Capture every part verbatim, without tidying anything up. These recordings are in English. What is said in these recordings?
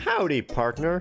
Howdy, partner.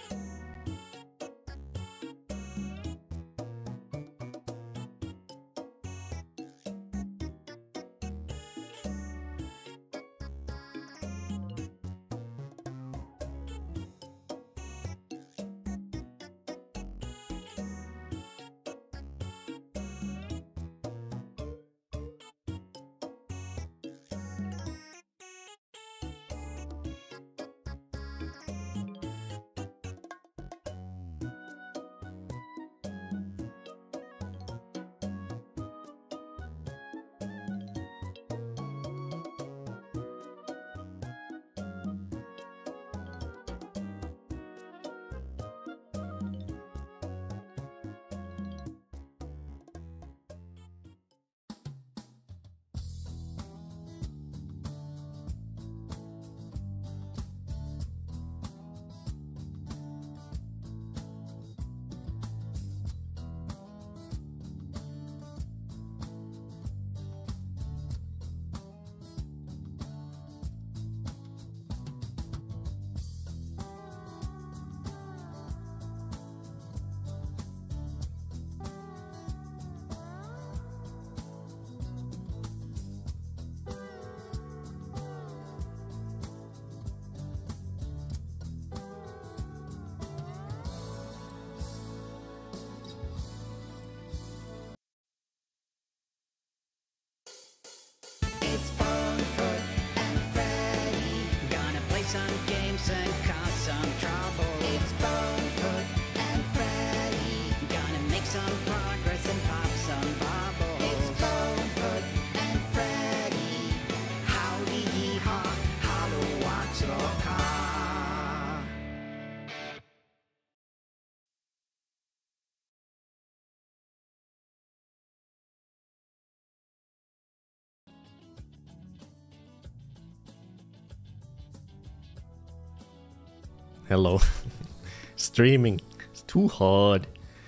Hello. Streaming. It's too hard.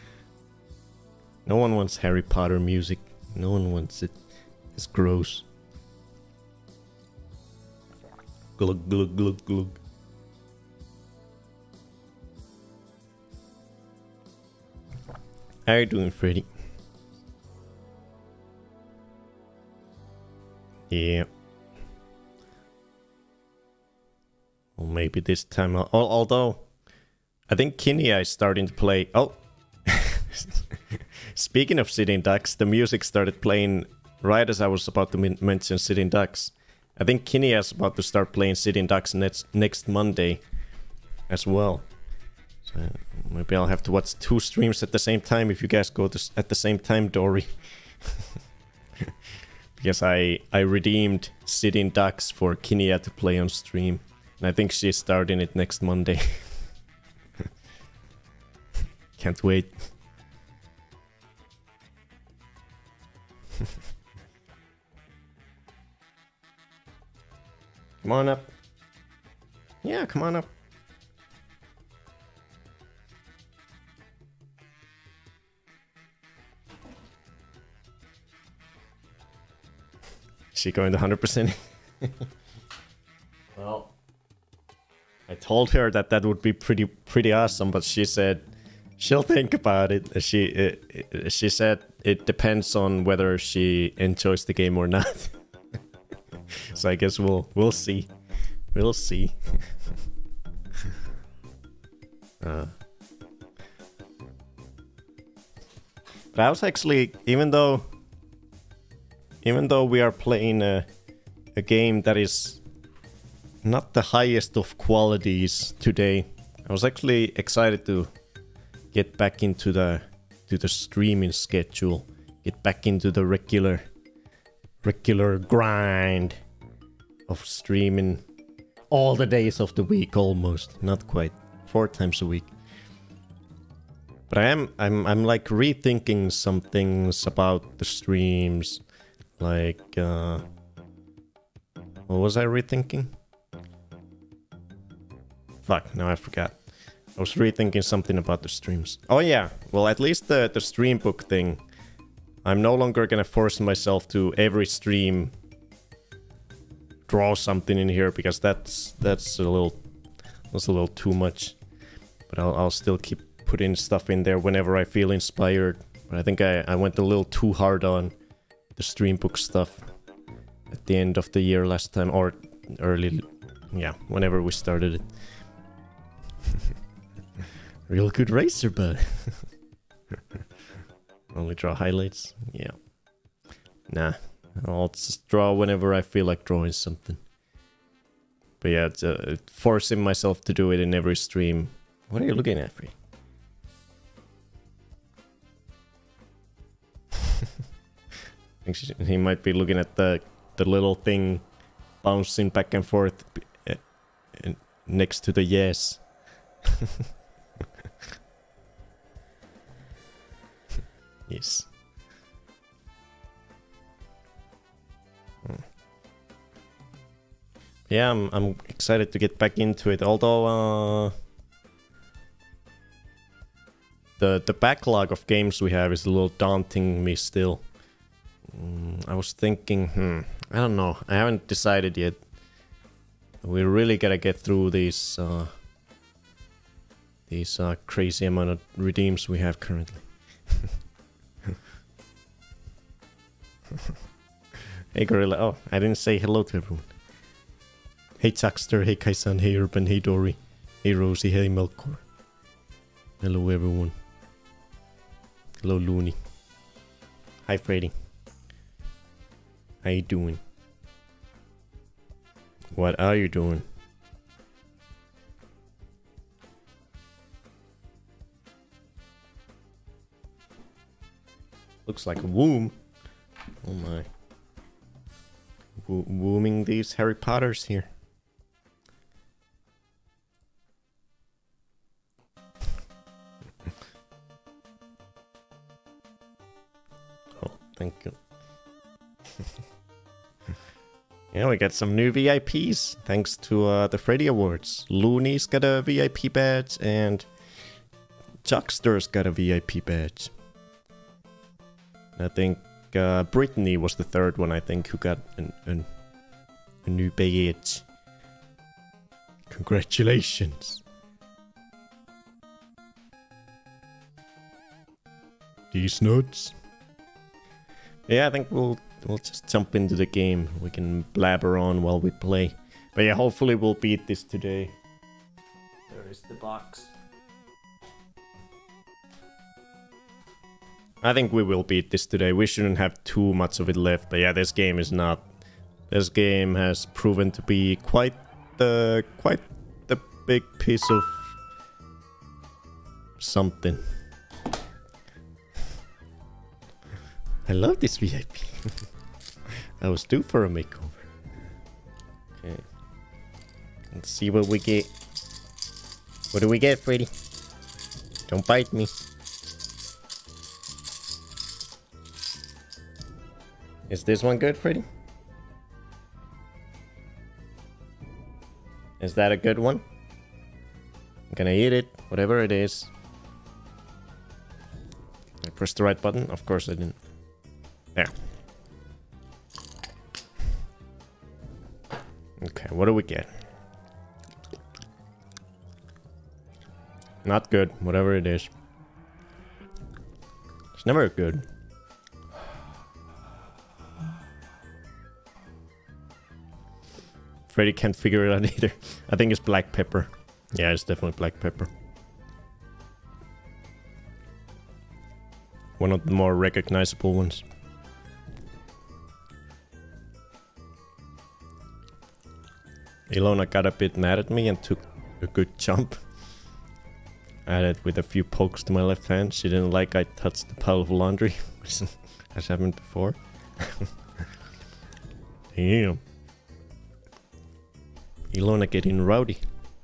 No one wants Harry Potter music. No one wants it. It's gross. Glug glug glug glug. How are you doing, Freddy? Yeah. Well, maybe this time. I'll, although, I think Kinia is starting to play. Oh, speaking of Sitting Ducks, the music started playing right as I was about to men mention Sitting Ducks. I think Kinia is about to start playing Sitting Ducks next next Monday as well. So maybe I'll have to watch two streams at the same time if you guys go to at the same time, Dory. Because I I redeemed Sitting Ducks for Kinia to play on stream. And I think she's starting it next Monday. Can't wait. Come on up. Yeah, come on up. Is she going to one hundred percent? Well, I told her that that would be pretty pretty awesome, but she said she'll think about it. She it, she said it depends on whether she enjoys the game or not. So I guess we'll we'll see, we'll see. uh. But I was actually, even though even though we are playing a a game that is not the highest of qualities today, I was actually excited to get back into the to the streaming schedule, get back into the regular regular grind of streaming all the days of the week, almost, not quite, four times a week. But I am I'm I'm like rethinking some things about the streams, like uh, what was I rethinking? Fuck, now I forgot. I was rethinking something about the streams. Oh yeah, well at least the, the stream book thing. I'm no longer gonna force myself to every stream draw something in here, because that's that's a little was a little too much. But I'll, I'll still keep putting stuff in there whenever I feel inspired. But I think I, I went a little too hard on the Streambook stuff at the end of the year last time, or early, yeah, whenever we started it. Real good racer, bud. Only draw highlights, yeah. Nah, I'll just draw whenever I feel like drawing something. But yeah, it's, uh, forcing myself to do it in every stream. What are you looking at, Free? I think she, he might be looking at the the little thing bouncing back and forth uh, uh, next to the yes. Yes. Hmm. Yeah, I'm I'm excited to get back into it. Although uh, the the backlog of games we have is a little daunting me still. Mm, I was thinking, hmm, I don't know. I haven't decided yet. We really gotta get through these uh, these uh, crazy amount of redeems we have currently. Hey Gorilla, oh, I didn't say hello to everyone. Hey Chuckster, hey Kaisan, hey Urban, hey Dory, hey Rosie, hey Melkor. Hello everyone. Hello Looney. Hi Freddy. How you doing? What are you doing? Looks like a womb. Oh my. Wo wombing these Harry Potters here. Oh, thank you. Yeah, we got some new V I Ps thanks to uh, the Freddy Awards. Looney's got a V I P badge and Chuckster's got a V I P badge. I think uh, Brittany was the third one, I think, who got an, an, a new badge. Congratulations. These nuts. Yeah, I think we'll we'll just jump into the game. We can blabber on while we play. But yeah, hopefully we'll beat this today. There is the box. I think we will beat this today. We shouldn't have too much of it left. But yeah, this game is not. This game has proven to be quite the quite the big piece of something. I love this V I P. I was due for a makeover. Okay. Let's see what we get. What do we get, Freddy? Don't bite me. Is this one good, Freddy? Is that a good one? I'm gonna eat it, whatever it is. I pressed the right button? Of course I didn't. There. Okay, what do we get? Not good, whatever it is. It's never good. Freddy can't figure it out either. I think it's black pepper. Yeah, it's definitely black pepper. One of the more recognizable ones. Ilona got a bit mad at me and took a good jump at it with a few pokes to my left hand. She didn't like I touched the pile of laundry, which has happened before. Damn. Ilona getting rowdy.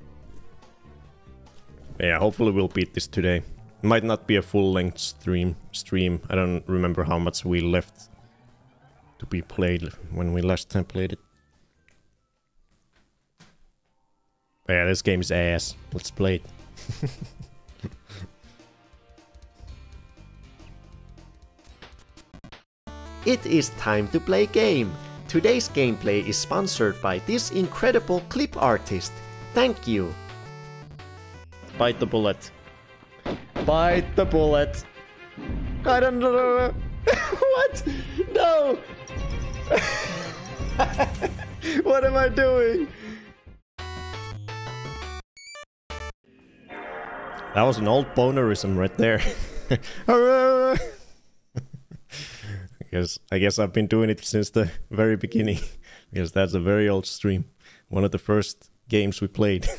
Yeah, hopefully we'll beat this today. Might not be a full-length stream. Stream. I don't remember how much we left to be played when we last time played it. But yeah, this game's ass. Let's play it. It is time to play game. Today's gameplay is sponsored by this incredible clip artist. Thank you. Bite the bullet. Bite the bullet. I don't know. What? No! What am I doing? That was an old bonerism right there. I guess I guess I've been doing it since the very beginning. Because that's a very old stream. One of the first games we played.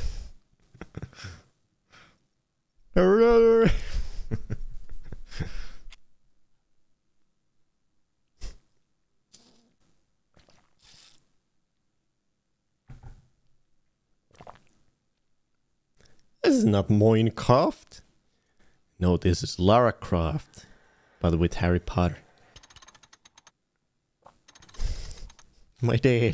This is not Minecraft. No, this is Lara Croft, but with Harry Potter. My dad.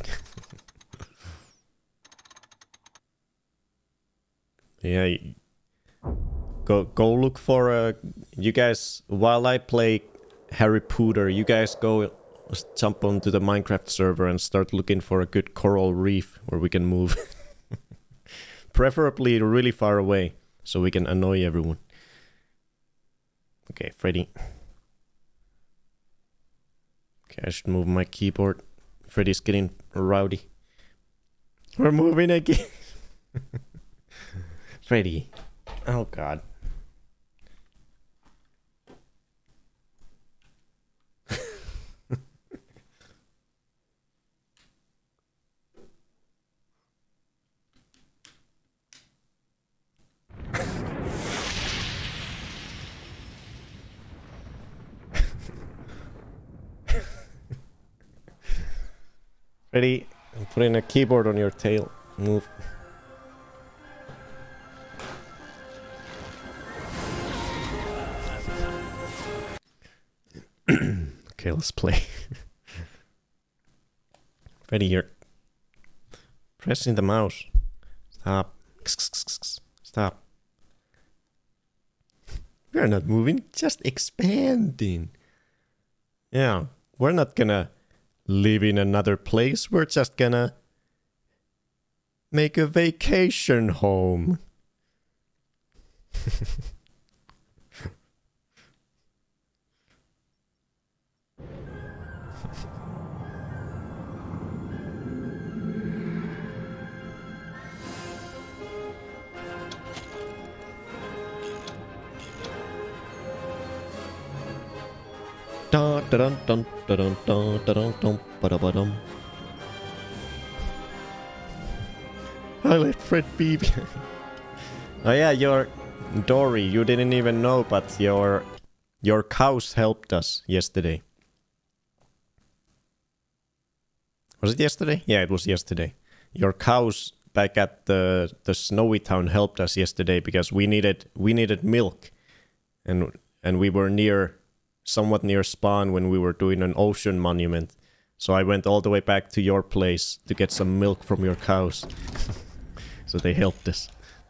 Yeah, go go look for a. Uh, you guys, while I play Harry Potter, you guys go jump onto the Minecraft server and start looking for a good coral reef where we can move. Preferably really far away, so we can annoy everyone. Okay, Freddy. Okay, I should move my keyboard. Freddy's getting rowdy. We're moving again. Freddy. Oh god. Freddy, I'm putting a keyboard on your tail. Move. Okay, let's play. Freddy, you're pressing the mouse. Stop. Stop. We're not moving, just expanding. Yeah, we're not gonna live in another place. We're just gonna make a vacation home. Dun, dun, dun, dun, dun, dun, dun, dun, I let Fred be. Oh yeah, your Dory, you didn't even know, but your your cows helped us yesterday. Was it yesterday? Yeah, it was yesterday. Your cows back at the the snowy town helped us yesterday because we needed we needed milk, and and we were near. Somewhat near spawn when we were doing an ocean monument. So I went all the way back to your place to get some milk from your cows. So they helped us.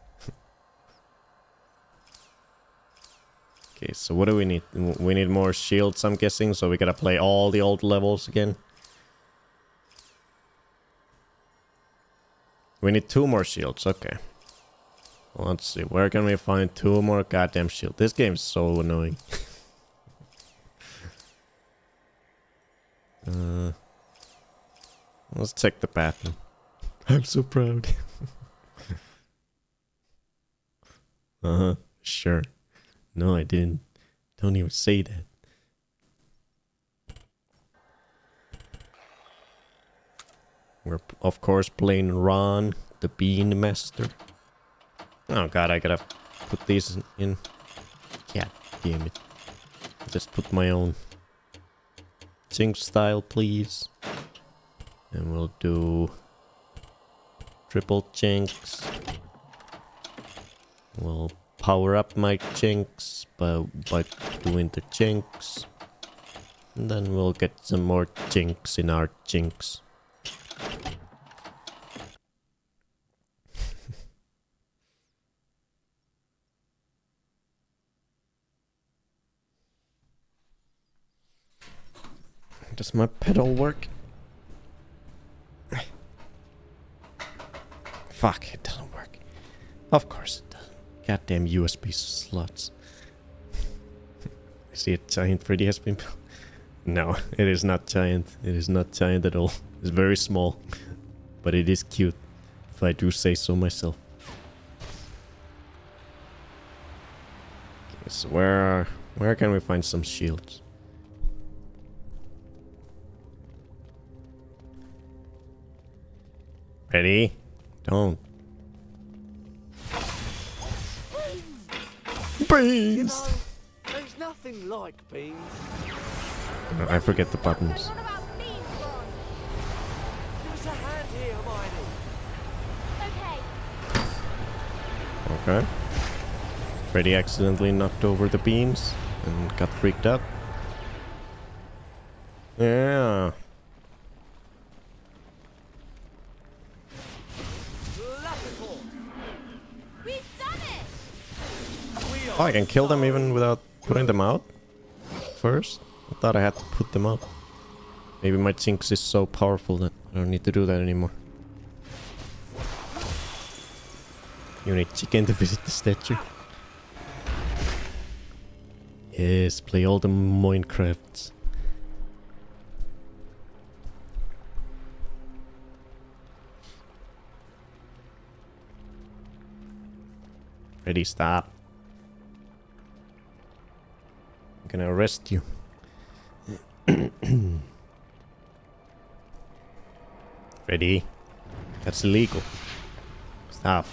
Okay, so what do we need? We need more shields, I'm guessing, so we gotta play all the old levels again. We need two more shields, okay. Well, let's see, where can we find two more goddamn shields? This game's so annoying. Uh, let's check the bathroom. I'm so proud. Uh-huh, sure. No, I didn't. Don't even say that. We're, of course, playing Ron, the Bean Master. Oh god, I gotta put these in. God damn it. Just put my own Jinx style, please. And we'll do triple Jinx. We'll power up my Jinx by, by doing the Jinx. And then we'll get some more Jinx in our Jinx. Does my pedal work? Fuck, it doesn't work. Of course it doesn't. Goddamn U S B slots. I see a giant Freddy has been built. No, it is not giant. It is not giant at all. It's very small. But it is cute, if I do say so myself. Okay, so where, where can we find some shields? Ready? Don't. Beans! You know, there's nothing like beans. I forget the buttons. What about beans, Ron? Give us a hand here, Hermione. Okay. Okay. Freddy accidentally knocked over the beans and got freaked out. Yeah. We've done it! Oh, I can kill them even without putting them out? First? I thought I had to put them out. Maybe my Jinx is so powerful that I don't need to do that anymore. You need chicken to visit the statue. Yes, play all the Minecrafts. Ready, stop. I'm gonna arrest you. Ready? That's illegal. Stop.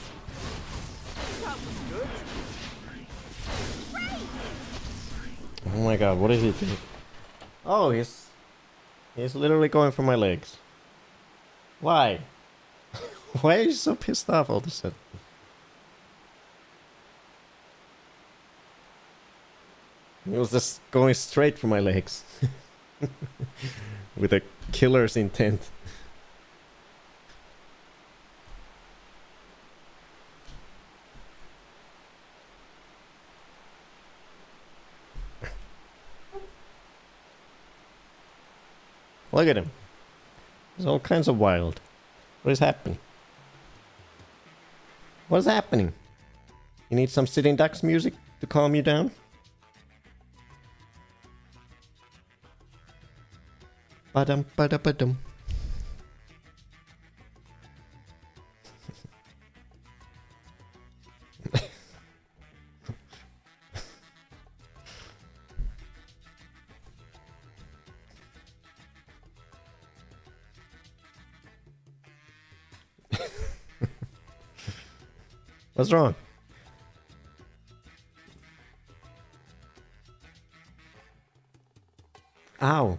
Oh my god, what is he doing? Oh, he's... He's literally going for my legs. Why? Why are you so pissed off all of a sudden? He was just going straight for my legs. With a killer's intent. Look at him. He's all kinds of wild. What is happening? What is happening? You need some Sitting Ducks music to calm you down? Ba-dum, ba-da-ba-dum. What's wrong? Ow.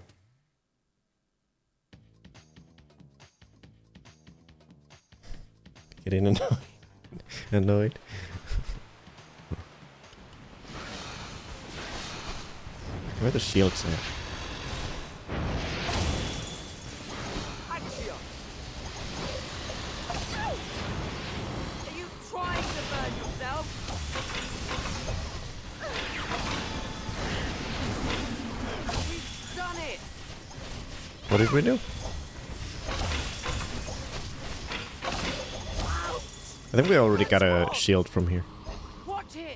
Getting annoyed. annoyed. Where are the shields at? Accio. Are you trying to burn yourself? We've done it. What did we do? I think we already got a shield from here. Watch it.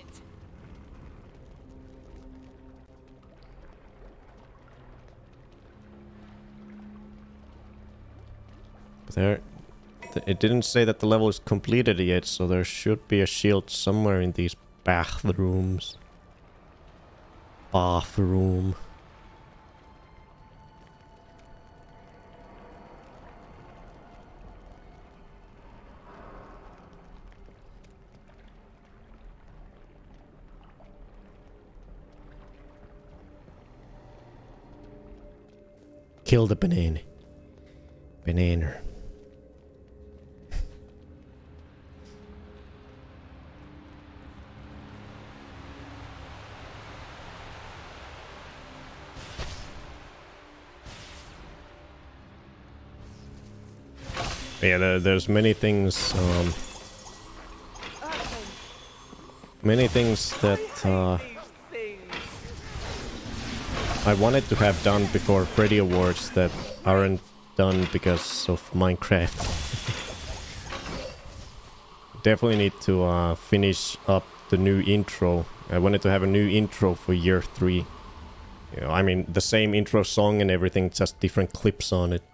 There, it didn't say that the level is completed yet, so there should be a shield somewhere in these bathrooms. Bathroom. Kill the banana. Banana. Yeah, there, there's many things, um, many things that uh, I wanted to have done before Freddy Awards that aren't done because of Minecraft. Definitely need to uh, finish up the new intro. I wanted to have a new intro for year three. You know, I mean, the same intro song and everything, just different clips on it.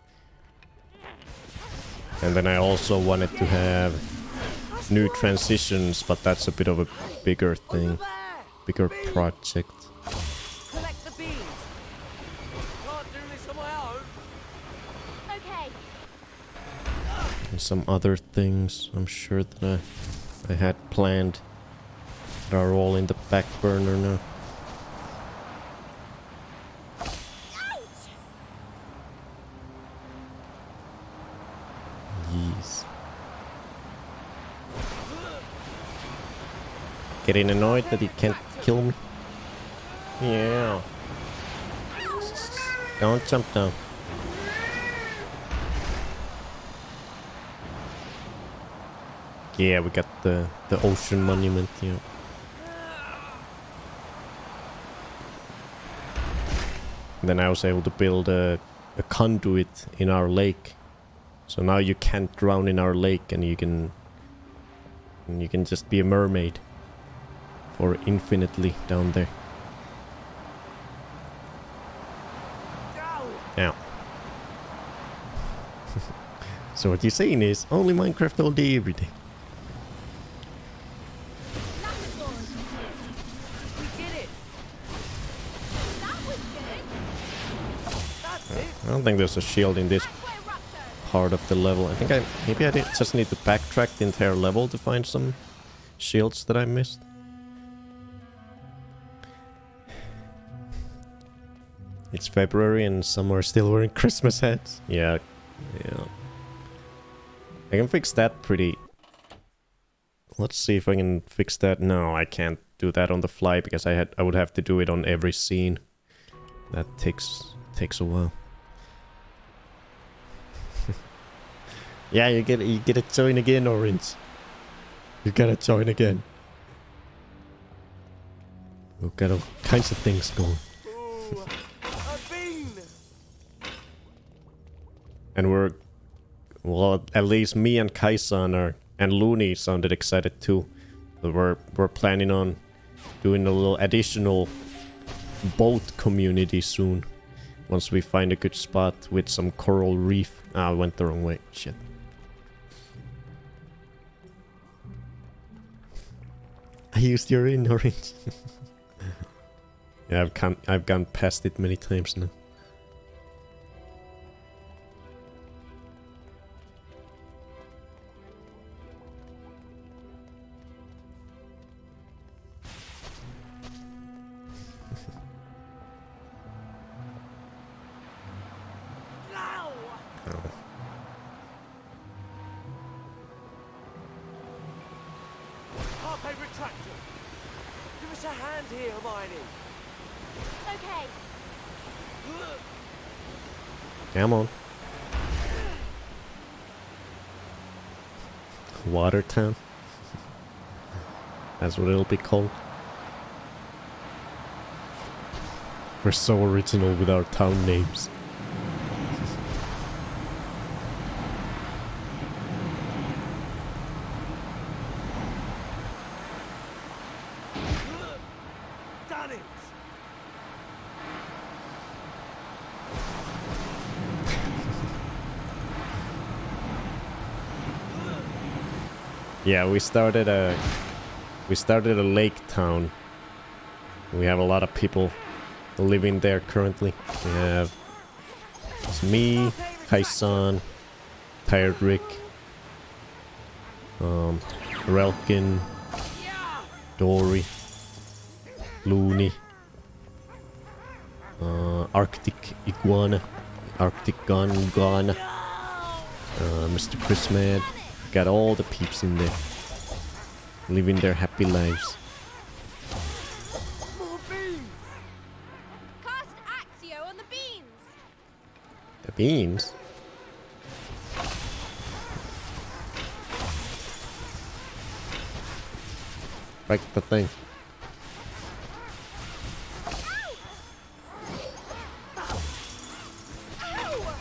And then I also wanted to have new transitions, but that's a bit of a bigger thing, bigger project. Collect the beans. Can't do this on my own. Okay. And some other things I'm sure that I, I had planned that are all in the back burner now. Yes. Getting annoyed that he can't kill me. Yeah. Don't jump down. Yeah, we got the the ocean monument here. And then I was able to build a, a conduit in our lake. So now you can't drown in our lake, and you can and you can just be a mermaid for infinitely down there. Now. So what you're saying is only Minecraft all day every day. We did it. That was good. That's it. I don't think there's a shield in this Halfway, Raptor. part of the level. I think I maybe I did, just need to backtrack the entire level to find some shields that I missed. It's February and some are still wearing Christmas hats. Yeah, yeah. I can fix that pretty... Let's see if I can fix that. No, I can't do that on the fly because I had I would have to do it on every scene. That takes takes a while. Yeah, you get you get to join again, Orange. You gotta join again. We've got all kinds of things going. Ooh, a bean. And we're, well, at least me and Kaisan are, and Looney sounded excited too. But we're we're planning on doing a little additional boat community soon. Once we find a good spot with some coral reef. Ah, I went the wrong way. Shit. I used your in Orange. Yeah, I've come, I've gone past it many times now. Ow! Oh. Harpe retractor. Give us a hand here, Hermione. Okay. Come on. Watertown. That's what it'll be called. We're so original with our town names. Done it. Yeah, we started a we started a lake town. We have a lot of people living there currently. We have it's me, Kaisan, Tired Rick, um, Relkin, Dory, Looney, uh, Arctic Iguana, Arctic Gun Iguana, uh, Mister Chris Mad. Got all the peeps in there, living their happy lives. More beans. Cast Axio on the beans. The beans? Break the thing. Ow!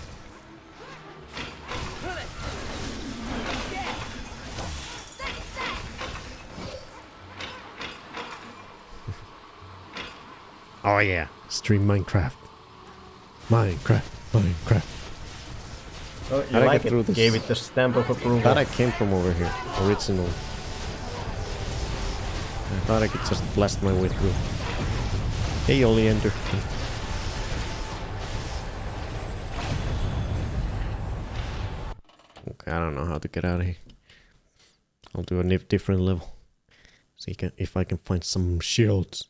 Pull it. Yeah. Set, set. Oh yeah, stream Minecraft. Minecraft, Minecraft. Oh, you How did I like get through it? this? Gave it the stamp of approval. I thought I came from over here, original. I thought I could just blast my way through. Hey, Oleander. Okay, I don't know how to get out of here. I'll do a nif- different level. See can, if I can find some shields.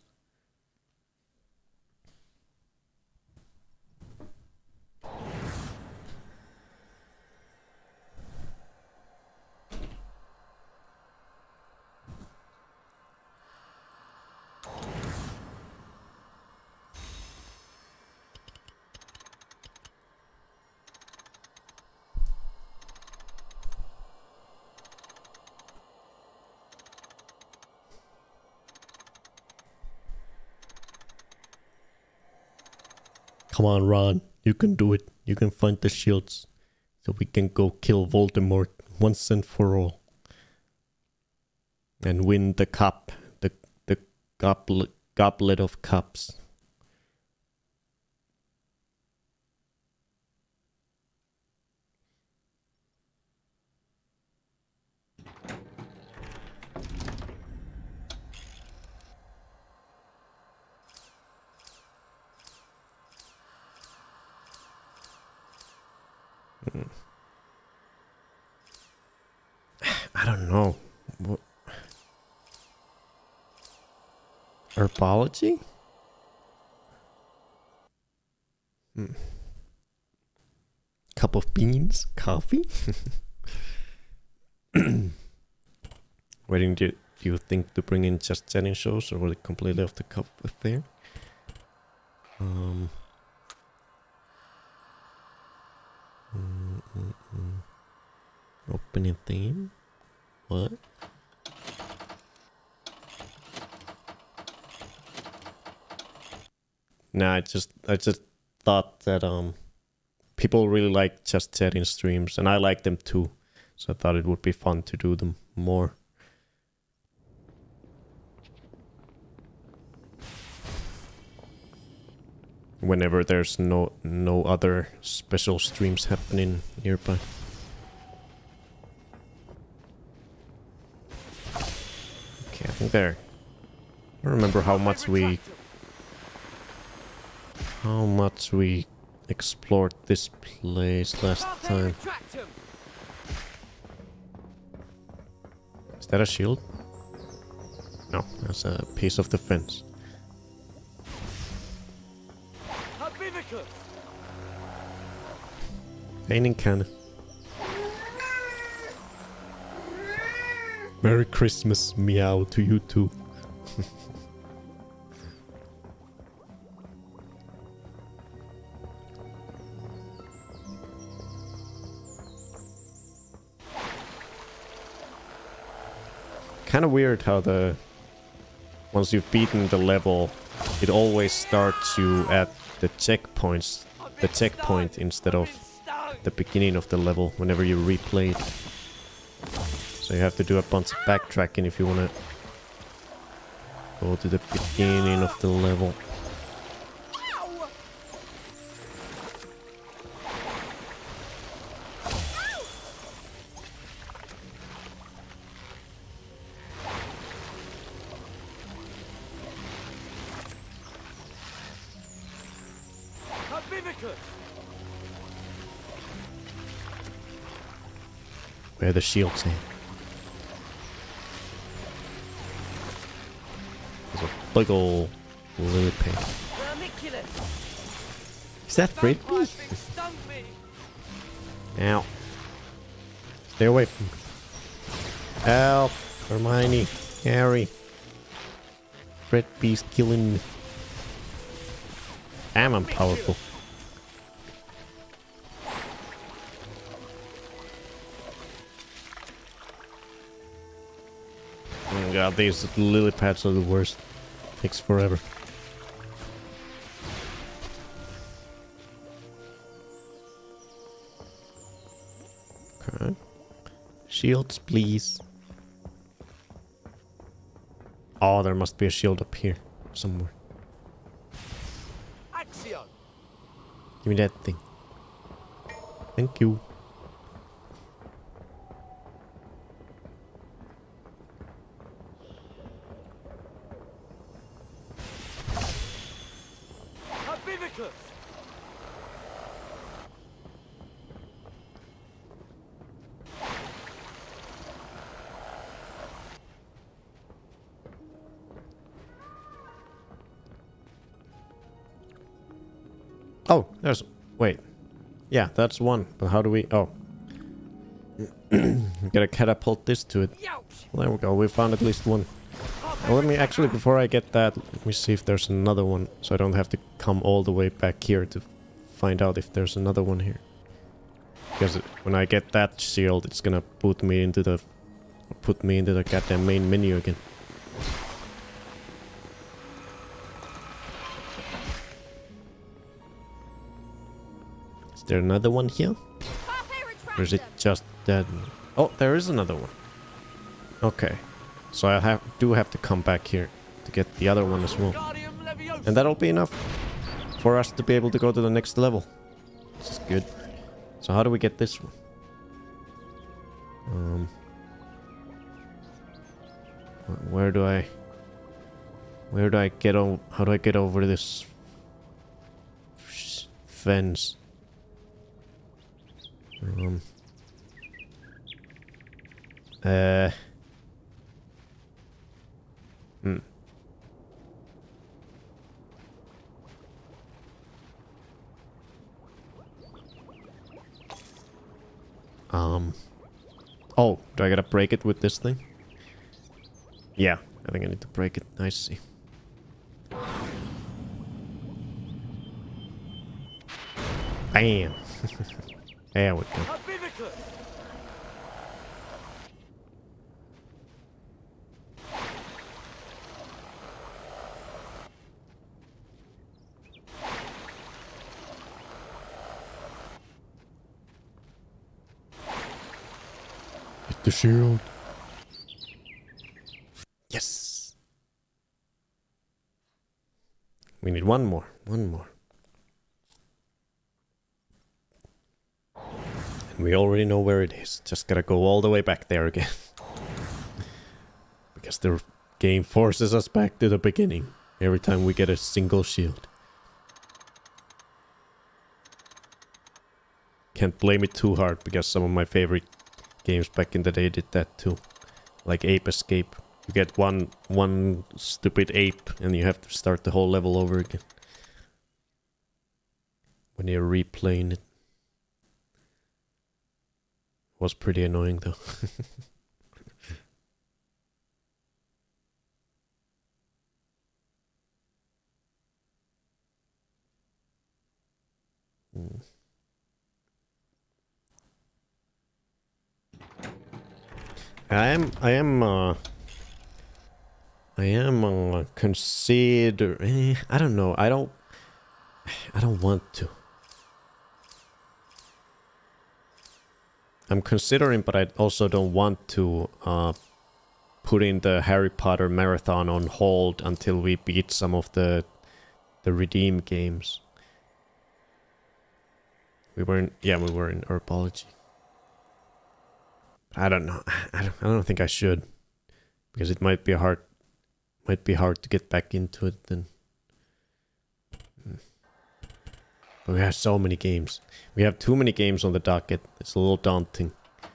Come on, Ron. You can do it. You can find the shields. So we can go kill Voldemort once and for all. And win the cup. The the goblet, goblet of cups. Hmm. I don't know. What? Herbology? Hmm. Cup of beans? Coffee? Waiting, do, do you think to bring in just chatting shows or will it completely off the cuff affair? Um... Mm, mm, mm. Opening theme? What? Nah, I just I just thought that um people really like just chatting streams and I like them too. So I thought it would be fun to do them more. Whenever there's no no other special streams happening nearby. Okay, I think there. I don't remember how much we how much we explored this place last time. Is that a shield? No, that's a piece of the fence. Raining cannon. Merry Christmas, meow to you too. Kind of weird how the once you've beaten the level, it always starts you at the checkpoints, the checkpoint instead of the beginning of the level whenever you replay it. So you have to do a bunch of backtracking if you want to go to the beginning of the level. Where are the shields in? There's a big ol' lily pig. Is that Frisbee? Ow. Stay away from me. Help! Hermione! Harry! Frisbee's killing me. Damn, I'm powerful. Oh god, these lily pads are the worst. Takes forever. Okay. Shields, please. Oh, there must be a shield up here somewhere. Give me that thing. Thank you. Herbivicus! Oh, there's... Wait. Yeah, that's one. But how do we... Oh. We gotta catapult this to it. Well, there we go. We found at least one. Well, let me actually, before I get that, let me see if there's another one. So I don't have to come all the way back here to find out if there's another one here. Because it, when I get that shield, it's gonna put me into the... Put me into the goddamn main menu again. Is there another one here? Or is it just that? Oh, there is another one. Okay. So I have do have to come back here to get the other one as well. And that'll be enough for us to be able to go to the next level. This is good. So how do we get this one? Um, where do I... Where do I get on... How do I get over this fence? Um... Uh... Hmm. Um... Oh, do I gotta break it with this thing? Yeah, I think I need to break it. I see. Bam! There we go. Hit the shield. Yes! We need one more. One more. We already know where it is. Just gotta go all the way back there again. Because the game forces us back to the beginning every time we get a single shield. Can't blame it too hard because some of my favorite games back in the day did that too. Like Ape Escape. You get one one stupid ape and you have to start the whole level over again. When you're replaying it. Was pretty annoying though. mm. I am I am uh I am uh consider eh, I don't know. I don't I don't want to. I'm considering, but I also don't want to uh, put in the Harry Potter marathon on hold until we beat some of the the Redeem games. We were in, yeah, we were in Herbology. I don't know. I don't, I don't think I should, because it might be hard, might be hard to get back into it then. But we have so many games. We have too many games on the docket. It's a little daunting.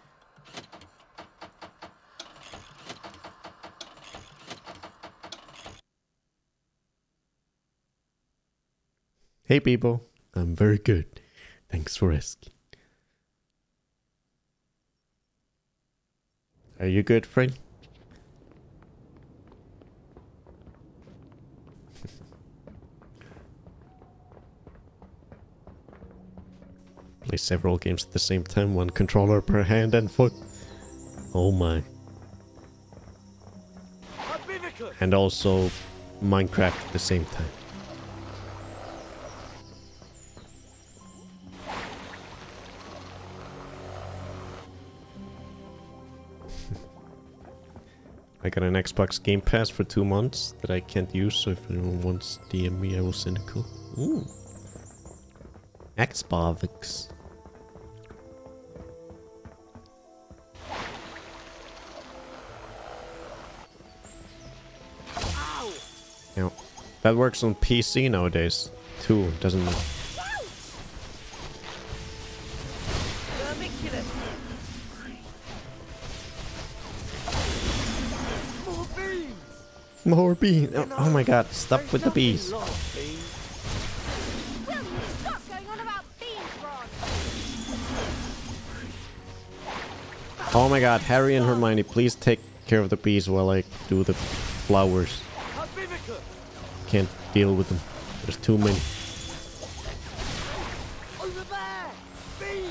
Hey people, I'm very good. Thanks for asking. Are you good, friend? Play several games at the same time, one controller per hand and foot. Oh my. And also Minecraft at the same time. I got an Xbox Game Pass for two months that I can't use, so if anyone wants to D M me, I will send a code. Ooh. Xbox. Yeah, that works on P C nowadays too, doesn't it? More bees! Oh, oh my god, stop with the bees. Will you stop going on about beans, Ron? Oh my god, Harry and Hermione, please take care of the bees while I do the flowers. Can't deal with them. There's too many. Over there! Bees!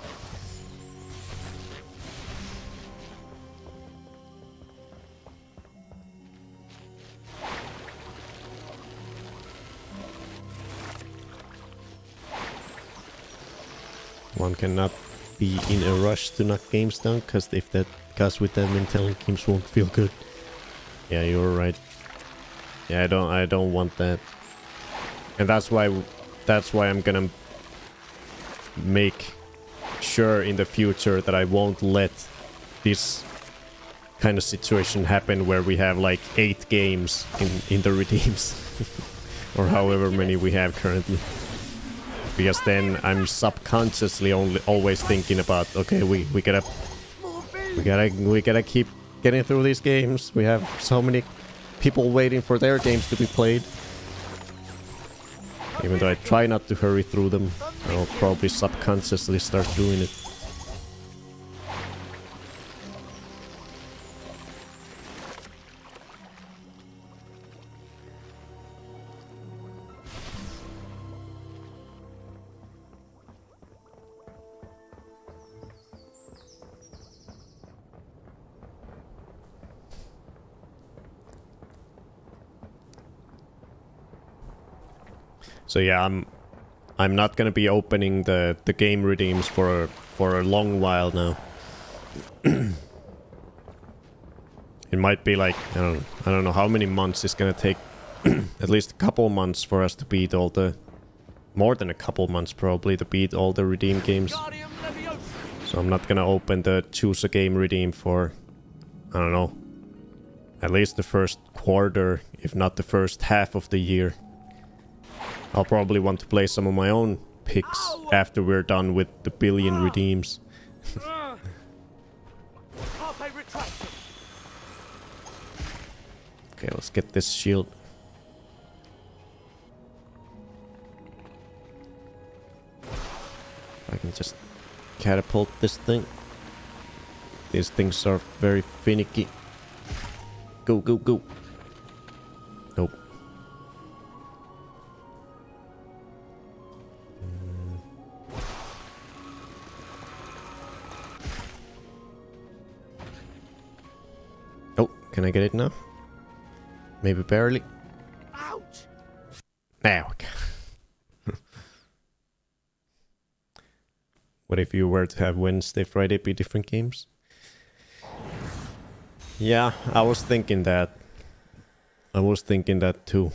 One cannot be in a rush to knock games down, because if that, because with that mentality, games won't feel good. Yeah, you're right. Yeah, I don't, I don't want that, and that's why, that's why I'm gonna make sure in the future that I won't let this kind of situation happen where we have like eight games in in the redeems, or however many we have currently. Because then I'm subconsciously only always thinking about, okay, we we gotta we gotta we gotta keep getting through these games. We have so many people waiting for their games to be played. Even though I try not to hurry through them, I'll probably subconsciously start doing it. So yeah, I'm I'm not gonna be opening the the game redeems for for a long while now. It might be like, I don't I don't know how many months it's gonna take. At least a couple months for us to beat all the, more than a couple months probably, to beat all the redeem games. So I'm not gonna open the choose a game redeem for, I don't know, at least the first quarter, if not the first half of the year. I'll probably want to play some of my own picks after we're done with the billion redeems. Okay, let's get this shield. I can just catapult this thing. These things are very finicky. Go, go, go. Nope. Oh, can I get it now? Maybe barely. Ouch! There we go. What if you were to have Wednesday, Friday be different games? Yeah, I was thinking that. I was thinking that too.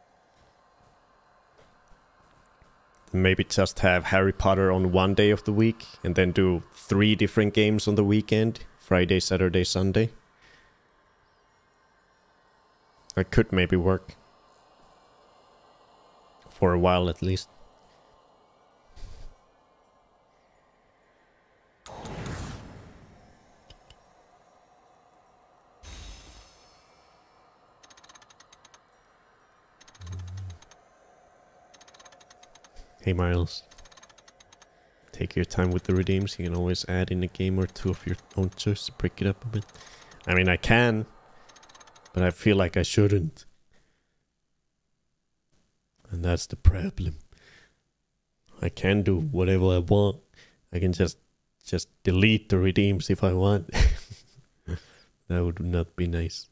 Maybe just have Harry Potter on one day of the week and then do three different games on the weekend. Friday, Saturday, Sunday. That could maybe work. For a while at least. Hey Miles. Take your time with the redeems. You can always add in a game or two of your own choice to break it up a bit. I mean, I can. But I feel like I shouldn't. And that's the problem. I can do whatever I want. I can just just delete the redeems if I want. That would not be nice.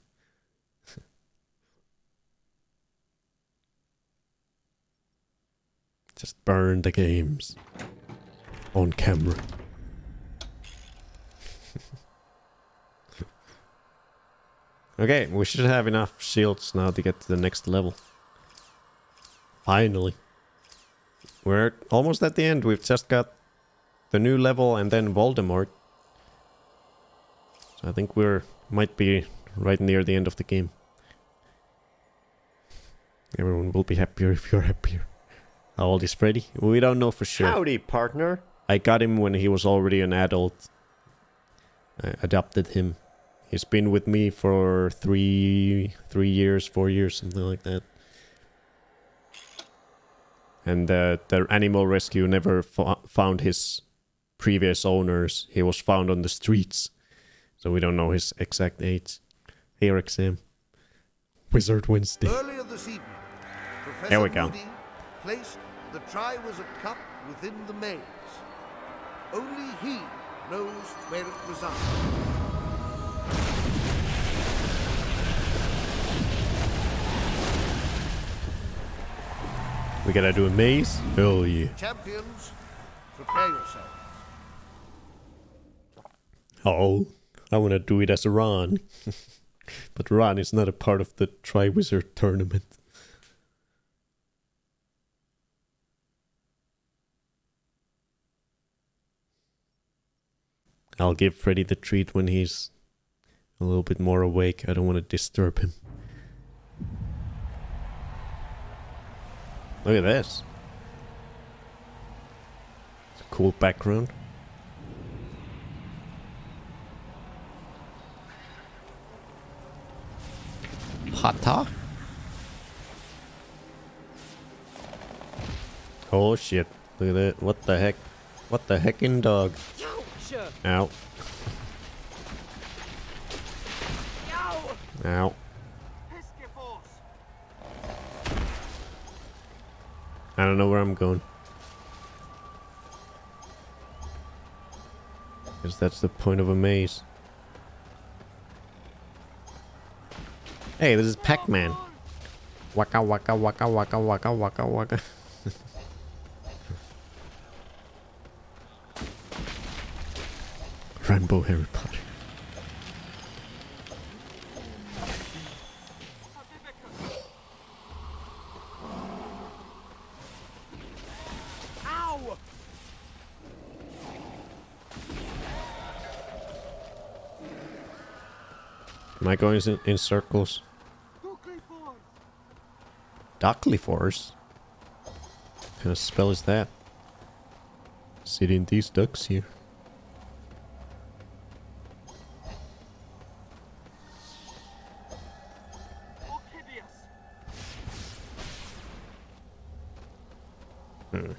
Just burn the games. On camera. Okay, we should have enough shields now to get to the next level. Finally. We're almost at the end. We've just got the new level and then Voldemort. So I think we're might be right near the end of the game. Everyone will be happier if you're happier. How old is Freddy? We don't know for sure. Howdy, partner. I got him when he was already an adult. I adopted him. He's been with me for three, three years, four years, something like that. And uh, the animal rescue never fo found his previous owners. He was found on the streets. So we don't know his exact age. Here, exam. Wizard Wednesday. Earlier this evening, Professor There we go. Moody placed the Triwizard Cup within the maze. Only he knows where it resides. We gotta do a maze? Hell yeah. Champions, prepare yourselves. Oh, I wanna do it as Ron. But Ron is not a part of the Triwizard tournament. I'll give Freddy the treat when he's a little bit more awake. I don't want to disturb him. Look at this. It's a cool background. Hata? Oh shit. Look at that. What the heck? What the heckin' dog? Ow. Ow. I don't know where I'm going. Because that's the point of a maze. Hey, this is Pac-Man. Waka waka waka waka waka waka waka. Rainbow Harry Potter. Ow! Am I going in, in circles? Duckly Force? What kind of spell is that? Sitting these ducks here. Hmm.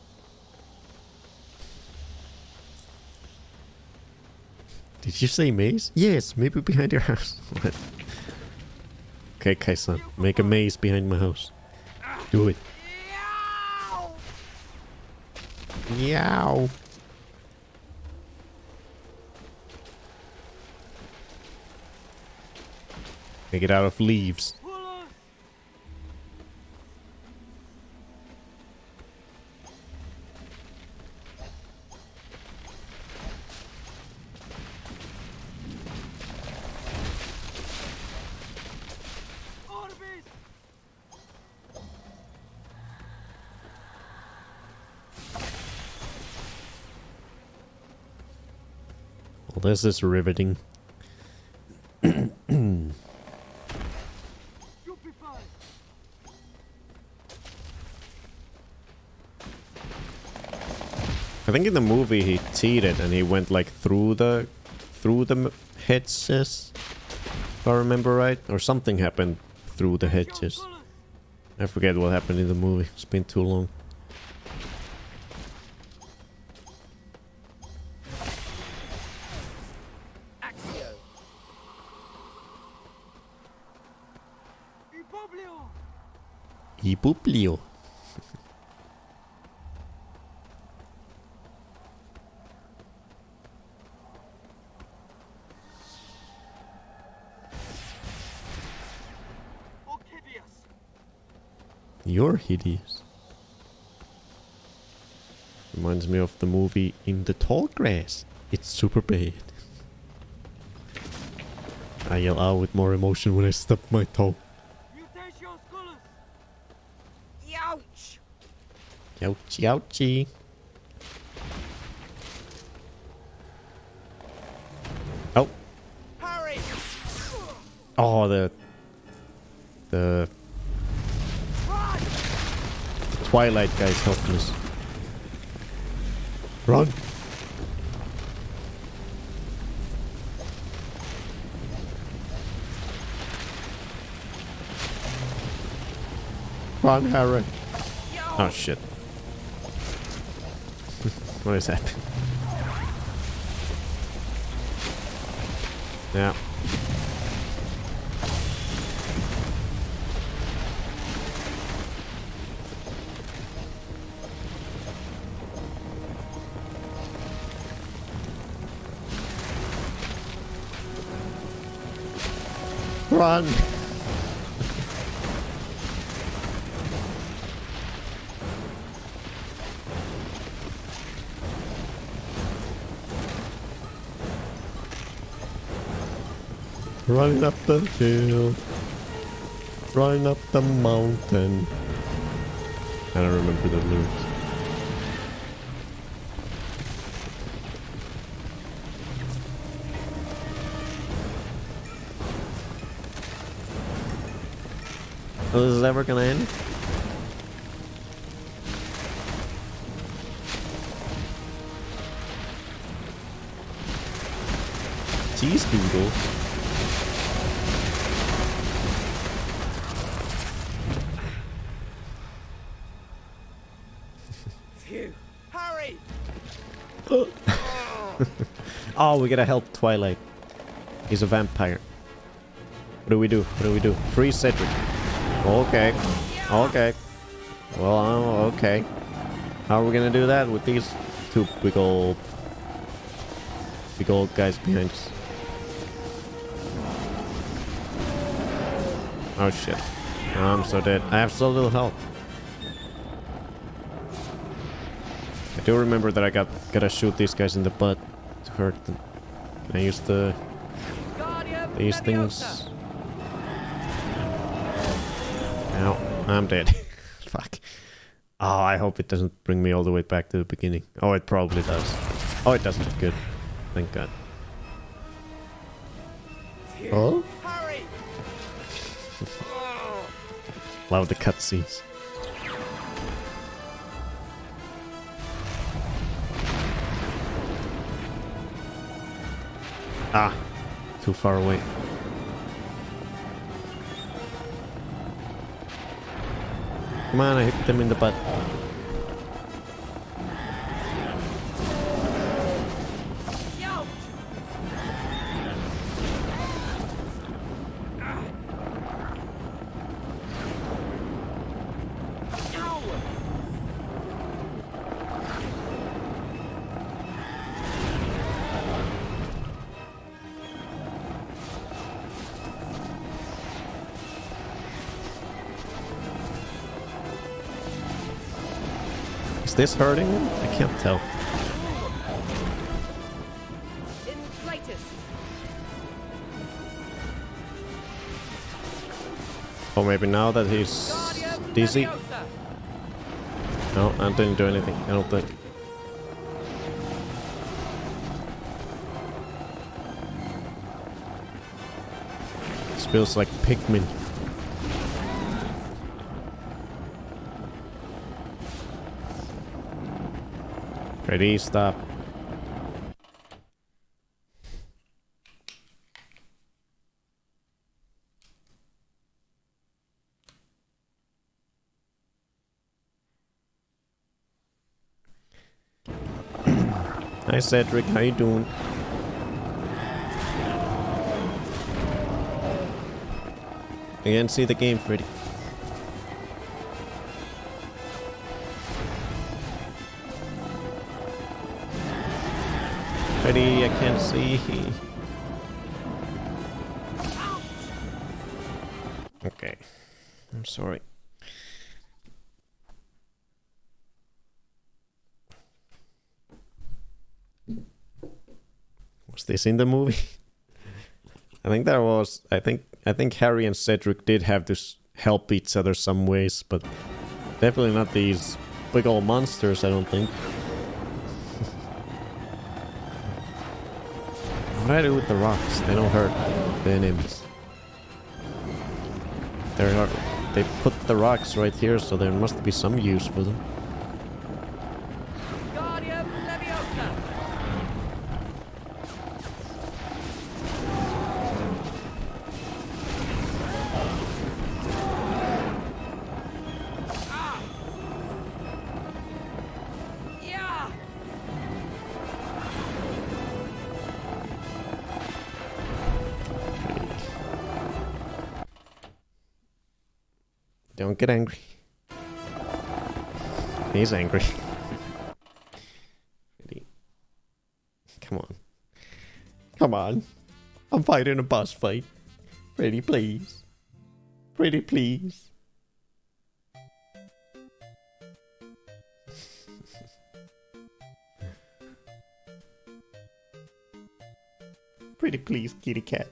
Did you say maze? Yes, maybe behind your house. What? Okay, Kaisan, make a maze behind my house. Do it. Meow. Make it out of leaves. Well, this is riveting. I think in the movie he cheated and he went like through the through the hedges, if I remember right, or something happened through the hedges. I forget what happened in the movie. It's been too long. Ibublio. You're hideous. Reminds me of the movie In the Tall Grass. It's super bad. I yell out with more emotion when I stub my toe. Ouchie, ouchie. Oh. Harry! Oh, the... The... Run! Twilight guy's helpless. Run! Run, Harry. Oh, shit. What is happening? Yeah. Run! Running up the hill, running up the mountain. I don't remember the lyrics. Oh, this is ever gonna end? Cheese doodles. Harry! Oh, we gotta help Twilight. He's a vampire. What do we do? What do we do? Free Cedric. Okay. Okay. Well, uh, okay. How are we gonna do that with these two big old... big old guys behind us? Oh shit. I'm so dead. I have so little health. I do remember that I got gotta shoot these guys in the butt to hurt them. Can I use the these things? Ow, I'm dead. Fuck. Oh, I hope it doesn't bring me all the way back to the beginning. Oh, it probably does. Oh, it doesn't. Good. Thank God. Oh? Harry! Love the cutscenes. Ah, too far away. Come on, I hit them in the butt. Is this hurting him? I can't tell. Or maybe now that he's dizzy. No, I didn't do anything. I don't think. This feels like Pikmin. Ready, stop. Hi Cedric, how you doing? I can't see the game, Freddy. Freddy, I can't see. Okay, I'm sorry. Was this in the movie? I think there was. I think I think Harry and Cedric did have to help each other some ways, but definitely not these big old monsters, I don't think. What do I do with the rocks? They don't hurt the enemies. There are, they put the rocks right here, so there must be some use for them. Guardian Leviosa! Ah! Yeah! Don't get angry. He's angry. Ready? Come on. Come on. I'm fighting a boss fight. Pretty please. Pretty please. Pretty please, kitty cat.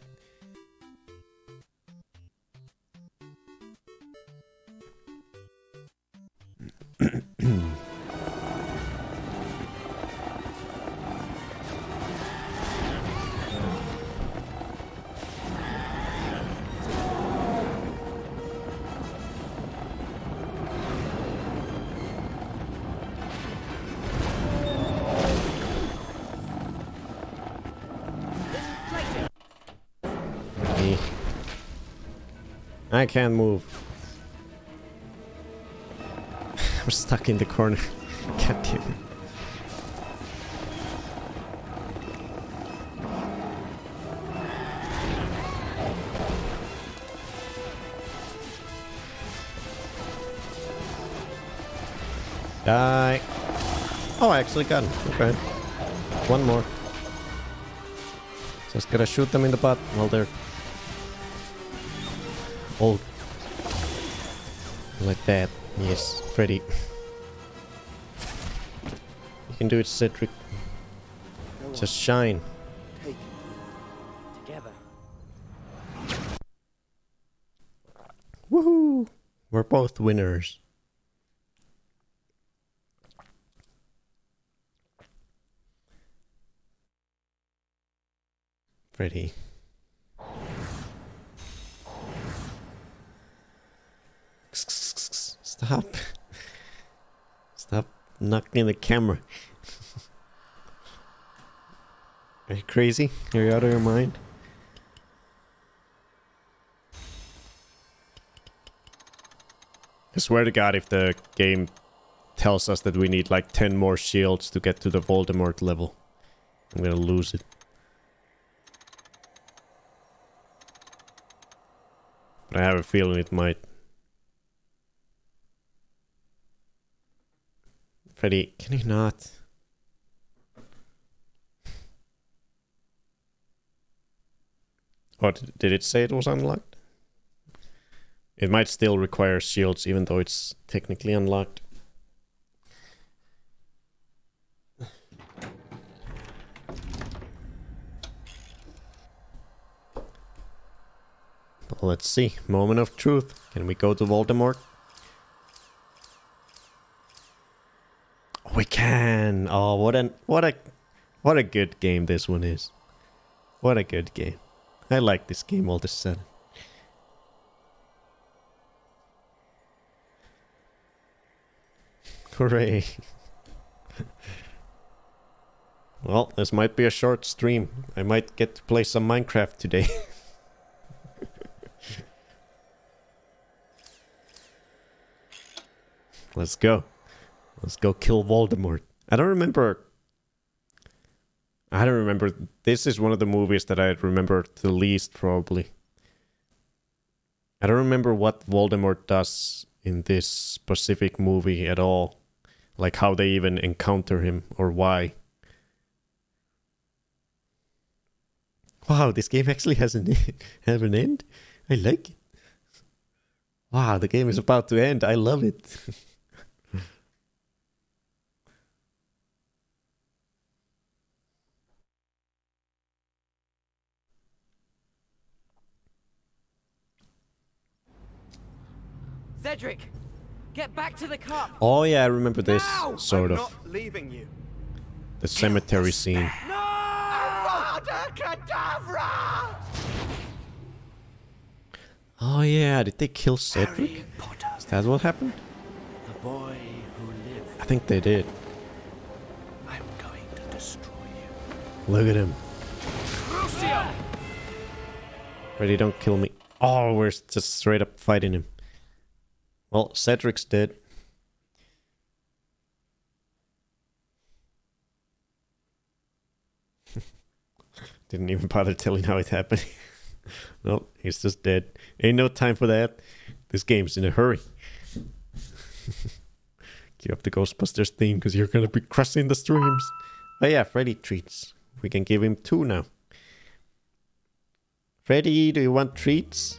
Me. I can't move. I'm stuck in the corner. God damn it. Die. Oh, I actually got him. Okay. One more. Just gotta shoot them in the butt while they're old. Like that. Yes, Freddy. You can do it, Cedric. Just shine. Take together. Woohoo! We're both winners. Freddy. Stop. Stop knocking the camera. Are you crazy? Are you out of your mind? I swear to God, if the game tells us that we need like ten more shields to get to the Voldemort level, I'm gonna lose it. But I have a feeling it might. Freddy, can you not? What, did it say it was unlocked? It might still require shields even though it's technically unlocked. Well, let's see. Moment of truth. Can we go to Voldemort? We can. Oh, what an what a what a good game this one is. What a good game. I like this game all of a sudden. Hooray. Well, this might be a short stream. I might get to play some Minecraft today. Let's go. Let's go kill Voldemort. I don't remember... I don't remember. This is one of the movies that I remember the least, probably. I don't remember what Voldemort does in this specific movie at all. Like how they even encounter him, or why. Wow, this game actually has an, have an end? I like it. Wow, the game is about to end. I love it. Cedric! Get back to the cup. Oh yeah, I remember this Now! sort I'm of not leaving you. the cemetery scene. No! Avada Kedavra! Oh yeah, did they kill Cedric? Harry Potter, Is that what happened? the boy who lived. I think they did. I'm going to destroy you. Look at him. Crucio! Ready, don't kill me. Oh, we're just straight up fighting him. Well, Cedric's dead. Didn't even bother telling how it happened. No, he's just dead. Ain't no time for that. This game's in a hurry. Cue up the Ghostbusters theme because you're gonna be crushing the streams. Oh yeah, Freddy treats. We can give him two now. Freddy, do you want treats?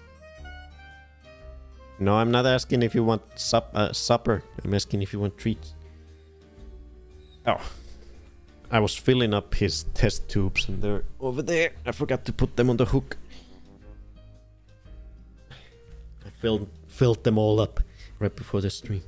No, I'm not asking if you want sup uh, supper. I'm asking if you want treats. Oh. I was filling up his test tubes and they're over there. I forgot to put them on the hook. I filled, filled them all up right before the stream.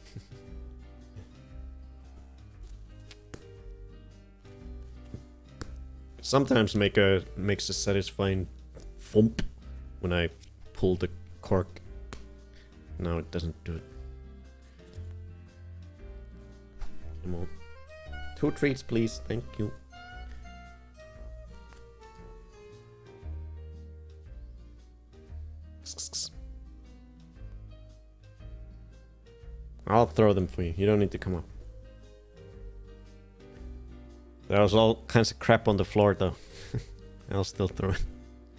Sometimes make a makes a satisfying thump when I pull the cork. No, it doesn't do it. Come on. Two treats, please. Thank you. I'll throw them for you. You don't need to come up. There was all kinds of crap on the floor, though. I'll still throw it.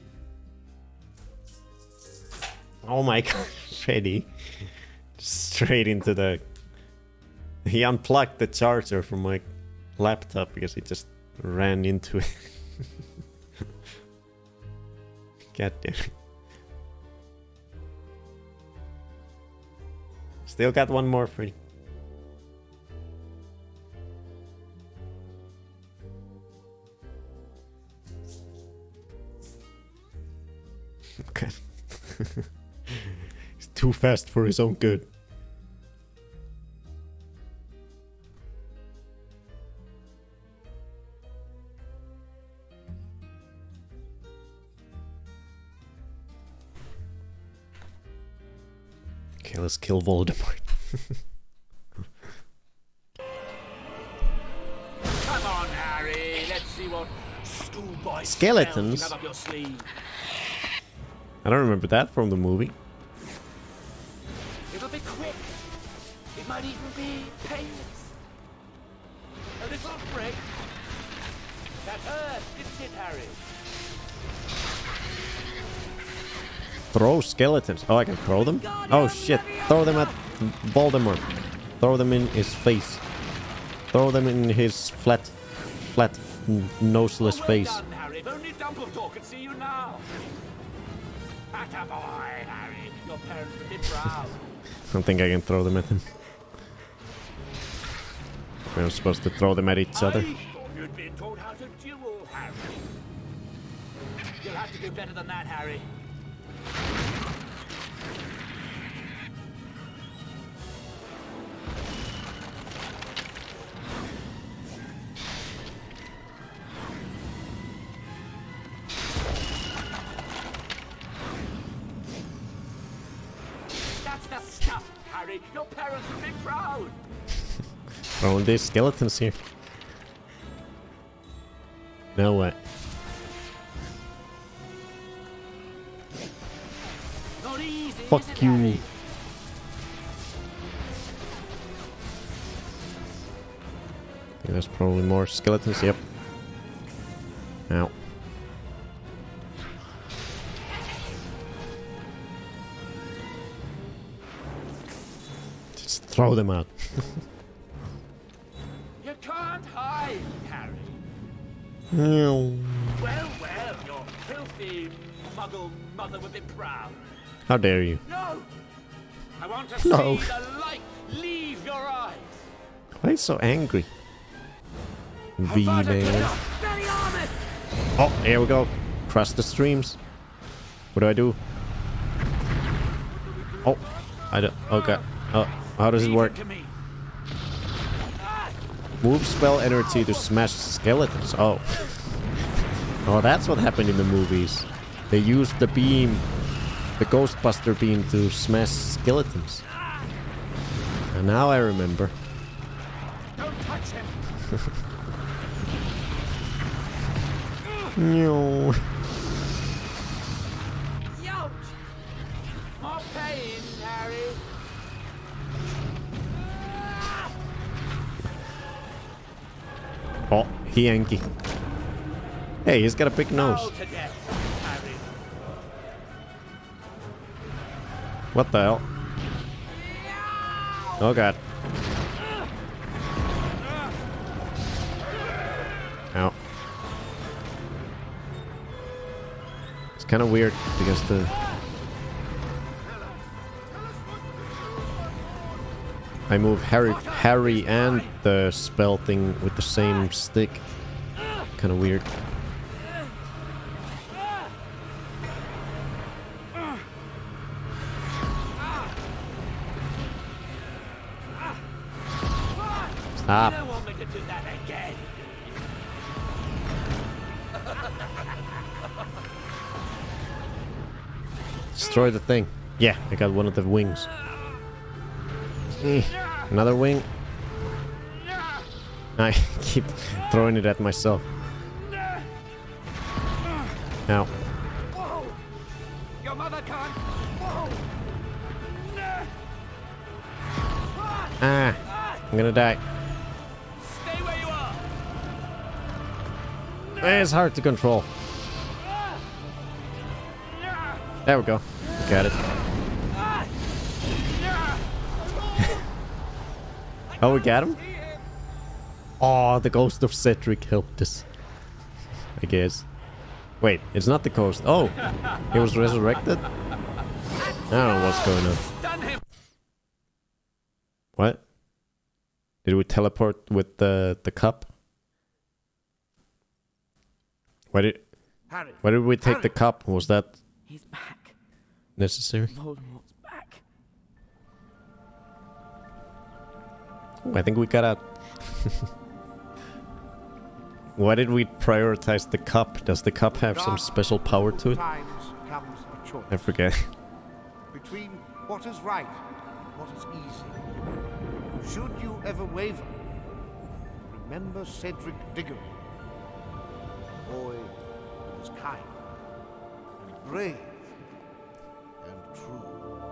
Oh my god, Freddy. Straight into the... He unplugged the charger from my laptop because he just ran into it. God damn it. Still got one more, Freddy. Okay. He's too fast for his own good. Okay, let's kill Voldemort. Come on, Harry. Let's see what schoolboy Skeletons? spells you have up your sleeve. I don't remember that from the movie. It'll be quick. It might even be painless. A little prick. That hurt, didn't it, Harry? Throw skeletons. Oh, I can throw them? Oh shit. Throw them at Voldemort. Throw them in his face. Throw them in his flat, flat, noseless Oh, well face. done, Harry. If only Dumbledore could see you now. Attaboy, Harry. Your parents would be proud. I don't think I can throw them at him. We're supposed to throw them at each other. I thought you'd been taught how to duel, Harry. You'll have to do better than that, Harry. That's the stuff, Harry. Your parents would be proud. Throwing these skeletons here. Now what? Not easy, Fuck is it, you. Harry? Yeah, there's probably more skeletons. Yep. Ow. Just throw them out. You can't hide, Harry. No. Well, well, your filthy muggle mother would be proud. How dare you? No! I want to No. see the light leave your eyes. Why are you so angry? V man. Very armored! Oh, here we go. Cross the streams. What do I do? Oh, I don't. Oh god. Oh, How does it Leave work? to me. Move spell energy to smash skeletons. Oh. Oh, that's what happened in the movies. They used the beam, the Ghostbuster beam, to smash skeletons. And now I remember. Don't touch him. No. Youch! More pain, Harry. Oh, he Yankee. Hey, he's got a big nose. Go to death, Harry. What the hell? Oh god. Ow. It's kind of weird because the... I move Harry, Harry and the spell thing with the same stick. Kind of weird. Stop. You don't want me to do that again. Destroy the thing. Yeah, I got one of the wings. Eh, another wing. I keep throwing it at myself. Ow. Whoa! Your mother can't. Whoa! Ah, I'm gonna die. Stay where you are. Eh, It's hard to control. There we go. Got it. Oh, we got him? Oh, the ghost of Cedric helped us. I guess. Wait, it's not the ghost. Oh, he was resurrected? I don't know what's going on. Stun him. What? Did we teleport with the the cup? Why did Harry, why did we take the cup? Was that He's back. necessary? Voldemort's back. Oh, I think we got out. Why did we prioritize the cup? Does the cup have some special power to it? times comes a choice I forget. between what is right and what is easy. Should you ever waver, remember Cedric Diggory, a boy who was kind and brave and true.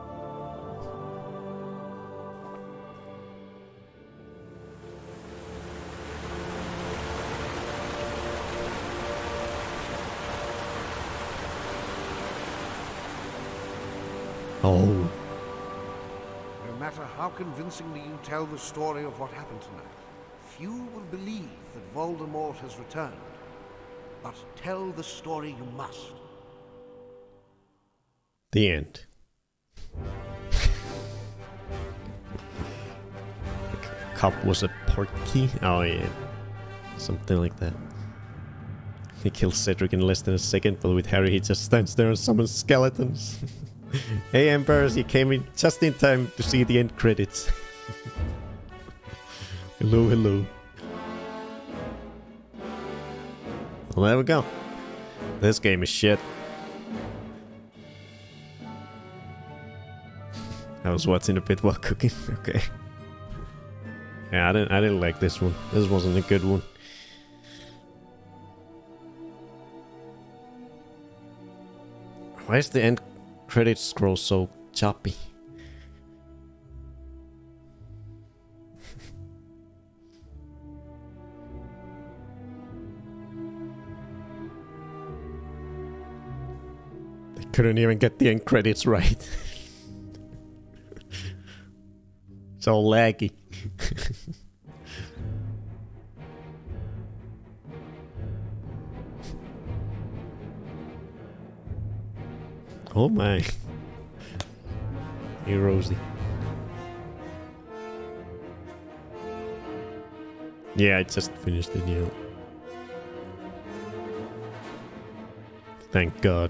Oh. No matter how convincingly you tell the story of what happened tonight, few will believe that Voldemort has returned. But tell the story you must. The end. The cup was a portkey? Oh yeah. Something like that. He kills Cedric in less than a second, but with Harry he just stands there and summons skeletons. Hey Emperors, he came in just in time to see the end credits. Hello, hello. Well, there we go. This game is shit. I was watching a bit while cooking. Okay. Yeah, I didn't. I didn't like this one. This wasn't a good one. Why is the end credits scroll so choppy? They couldn't even get the end credits right. It's all laggy. Oh my. Hey Rosie. Yeah, I just finished it, yeah. Thank God.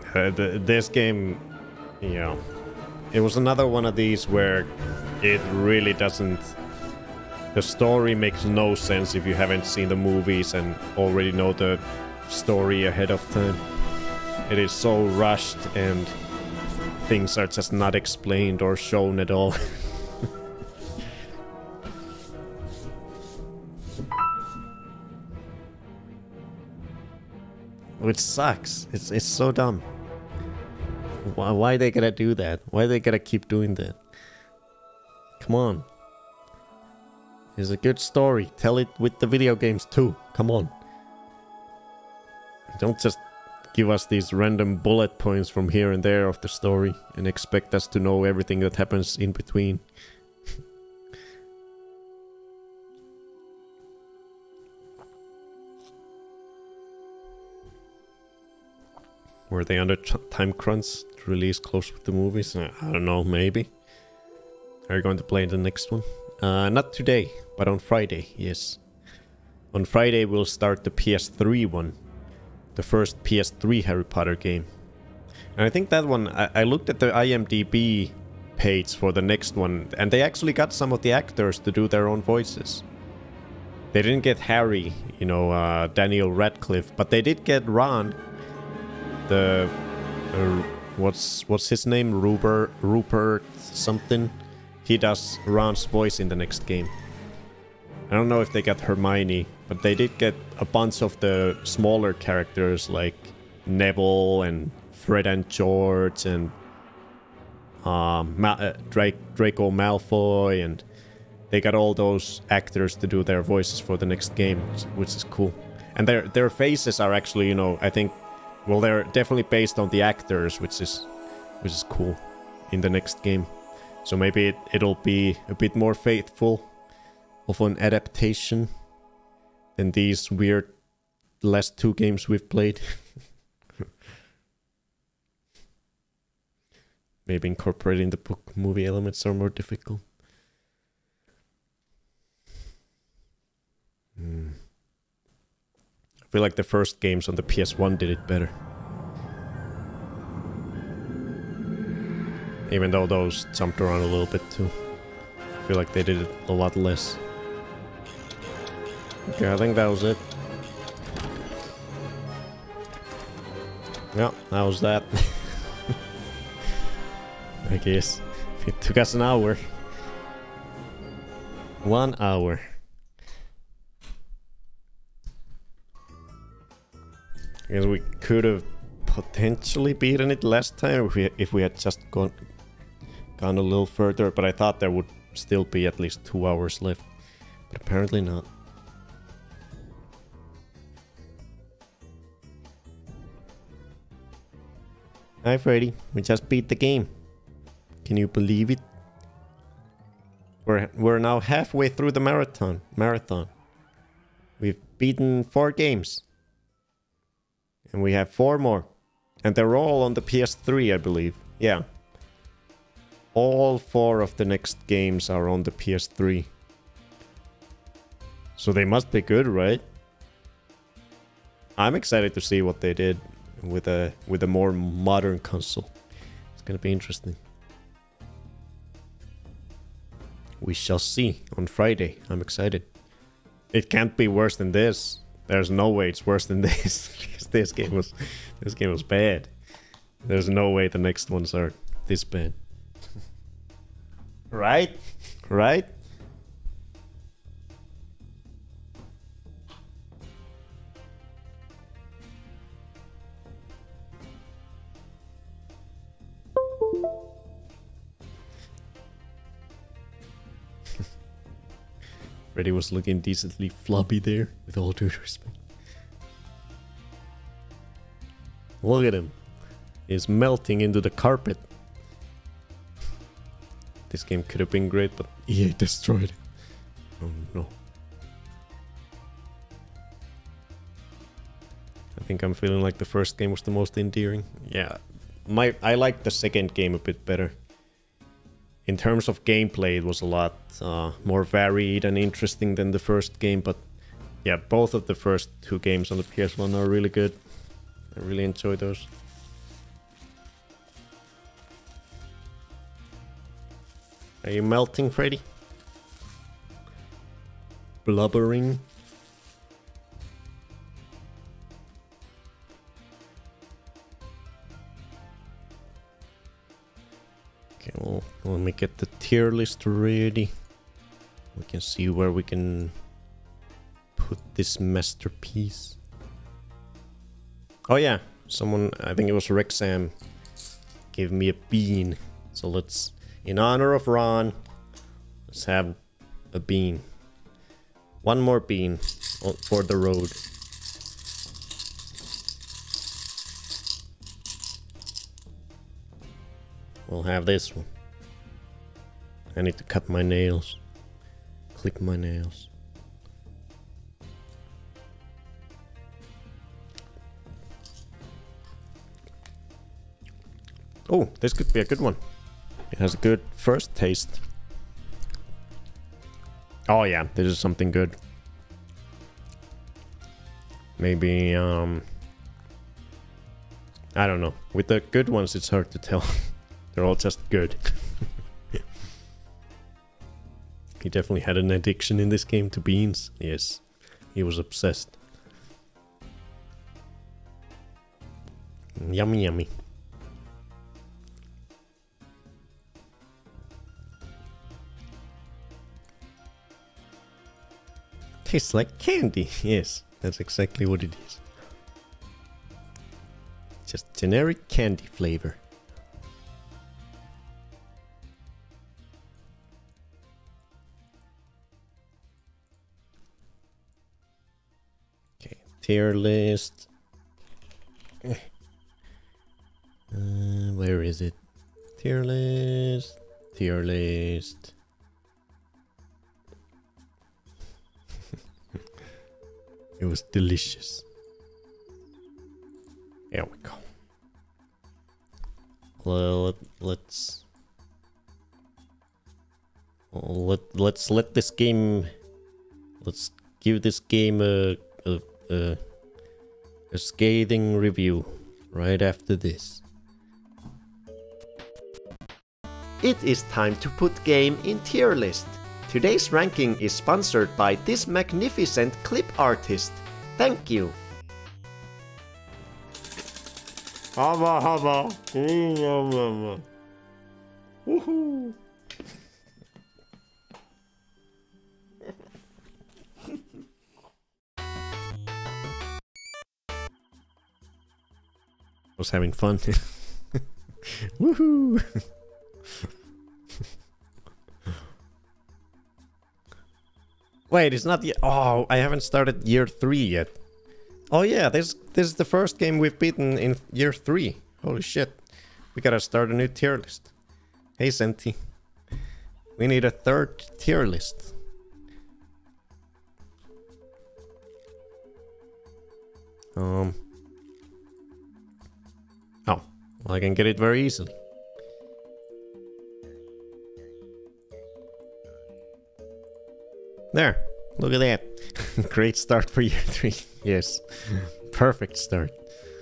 Uh, the, this game, you know, it was another one of these where it really doesn't... The story makes no sense if you haven't seen the movies and already know the story ahead of time. It is so rushed and things are just not explained or shown at all. Which sucks. It's it's so dumb. Why why they gotta do that? Why they gotta keep doing that? Come on. It's a good story. Tell it with the video games too. Come on. Don't just give us these random bullet points from here and there of the story and expect us to know everything that happens in between. Were they under time crunch to release close with the movies? I don't know, maybe. Are you going to play the next one? Uh, not today, but on Friday, yes. On Friday we'll start the P S three one. The first P S three Harry Potter game. And I think that one, I, I looked at the I M D B page for the next one, and they actually got some of the actors to do their own voices. They didn't get Harry, you know, uh, Daniel Radcliffe, but they did get Ron. The uh, what's what's his name? Rupert Rupert something. He does Ron's voice in the next game. I don't know if they got Hermione, but they did get a bunch of the smaller characters like Neville and Fred and George and um, Ma uh, Drake Draco Malfoy, and they got all those actors to do their voices for the next game, which is cool. And their their faces are actually, you know, I think. Well, they're definitely based on the actors, which is which is cool in the next game. So maybe it, it'll be a bit more faithful of an adaptation than these weird last two games we've played. Maybe incorporating the book movie elements are more difficult. Hmm. I feel like the first games on the P S one did it better. Even though those jumped around a little bit too. I feel like they did it a lot less. Okay, I think that was it. Yeah, that was that. I guess. It took us an hour. One hour. I guess we could have potentially beaten it last time if we, if we had just gone, gone a little further, but I thought there would still be at least two hours left. But apparently not. Hi Freddy, we just beat the game. Can you believe it? We're, we're now halfway through the marathon. Marathon. We've beaten four games. And we have four more. And they're all on the P S three, I believe. Yeah. All four of the next games are on the P S three. So they must be good, right? I'm excited to see what they did with a with a more modern console. It's gonna be interesting. We shall see on Friday. I'm excited. It can't be worse than this. There's no way it's worse than this. This game was this game was bad. There's no way the next ones are this bad. Right? Right? Freddy was looking decently floppy there, with all due respect. Look at him. He's melting into the carpet. This game could have been great, but E A destroyed it. Oh no. I think I'm feeling like the first game was the most endearing. Yeah, my I liked the second game a bit better. In terms of gameplay, it was a lot uh, more varied and interesting than the first game, but yeah, both of the first two games on the P S one are really good. I really enjoy those. Are you melting, Freddy? Blubbering? Okay, well, let me get the tier list ready. We can see where we can put this masterpiece. Oh yeah, someone, I think it was Rexam, gave me a bean. So let's, in honor of Ron, let's have a bean. One more bean for the road. We'll have this one. I need to cut my nails. Click my nails. Oh, this could be a good one. It has a good first taste. Oh yeah, this is something good. Maybe, um... I don't know. With the good ones, it's hard to tell. They're all just good. He definitely had an addiction in this game to beans. Yes, he was obsessed. Yummy, yummy. Tastes like candy. Yes, that's exactly what it is. Just generic candy flavor. Okay, tier list. Uh, where is it? Tier list. Tier list. It was delicious. There we go. Well, let's let let's let this game. Let's give this game a a a, a scathing review right after this. It is time to put game in tier list. Today's ranking is sponsored by this magnificent clip artist. Thank you. Hava hava. Woohoo. Was having fun. Woohoo. Wait, it's not yet. Oh, I haven't started year three yet. Oh yeah, this this is the first game we've beaten in year three. Holy shit. We gotta start a new tier list. Hey Senti. We need a third tier list. Um. Oh, well, I can get it very easily. There, look at that. Great start for year three. Yes, perfect start.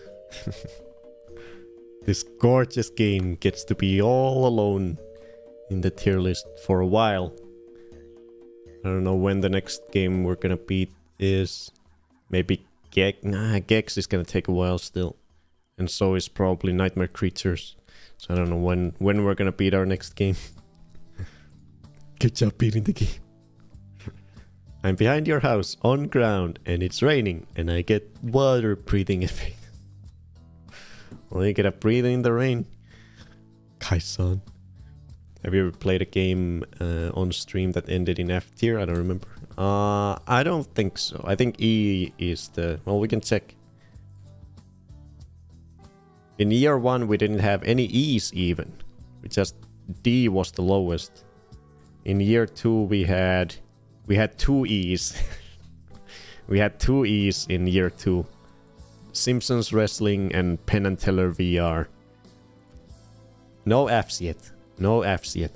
This gorgeous game gets to be all alone in the tier list for a while. I don't know when the next game we're gonna beat is. Maybe Gex. Nah, Gex is gonna take a while still. And so is probably Nightmare Creatures. So I don't know when, when we're gonna beat our next game. Good job beating the game. I'm behind your house, on ground, and it's raining, and I get water breathing effect. Well, you get a breathing in the rain. Kai-san. Have you ever played a game uh, on stream that ended in F tier? I don't remember. Uh, I don't think so. I think E is the... Well, we can check. In year one, we didn't have any E's even. We just... D was the lowest. In year two, we had... We had two E's. We had two E's in year two. Simpsons Wrestling and Penn and Teller V R. No F's yet. No F's yet.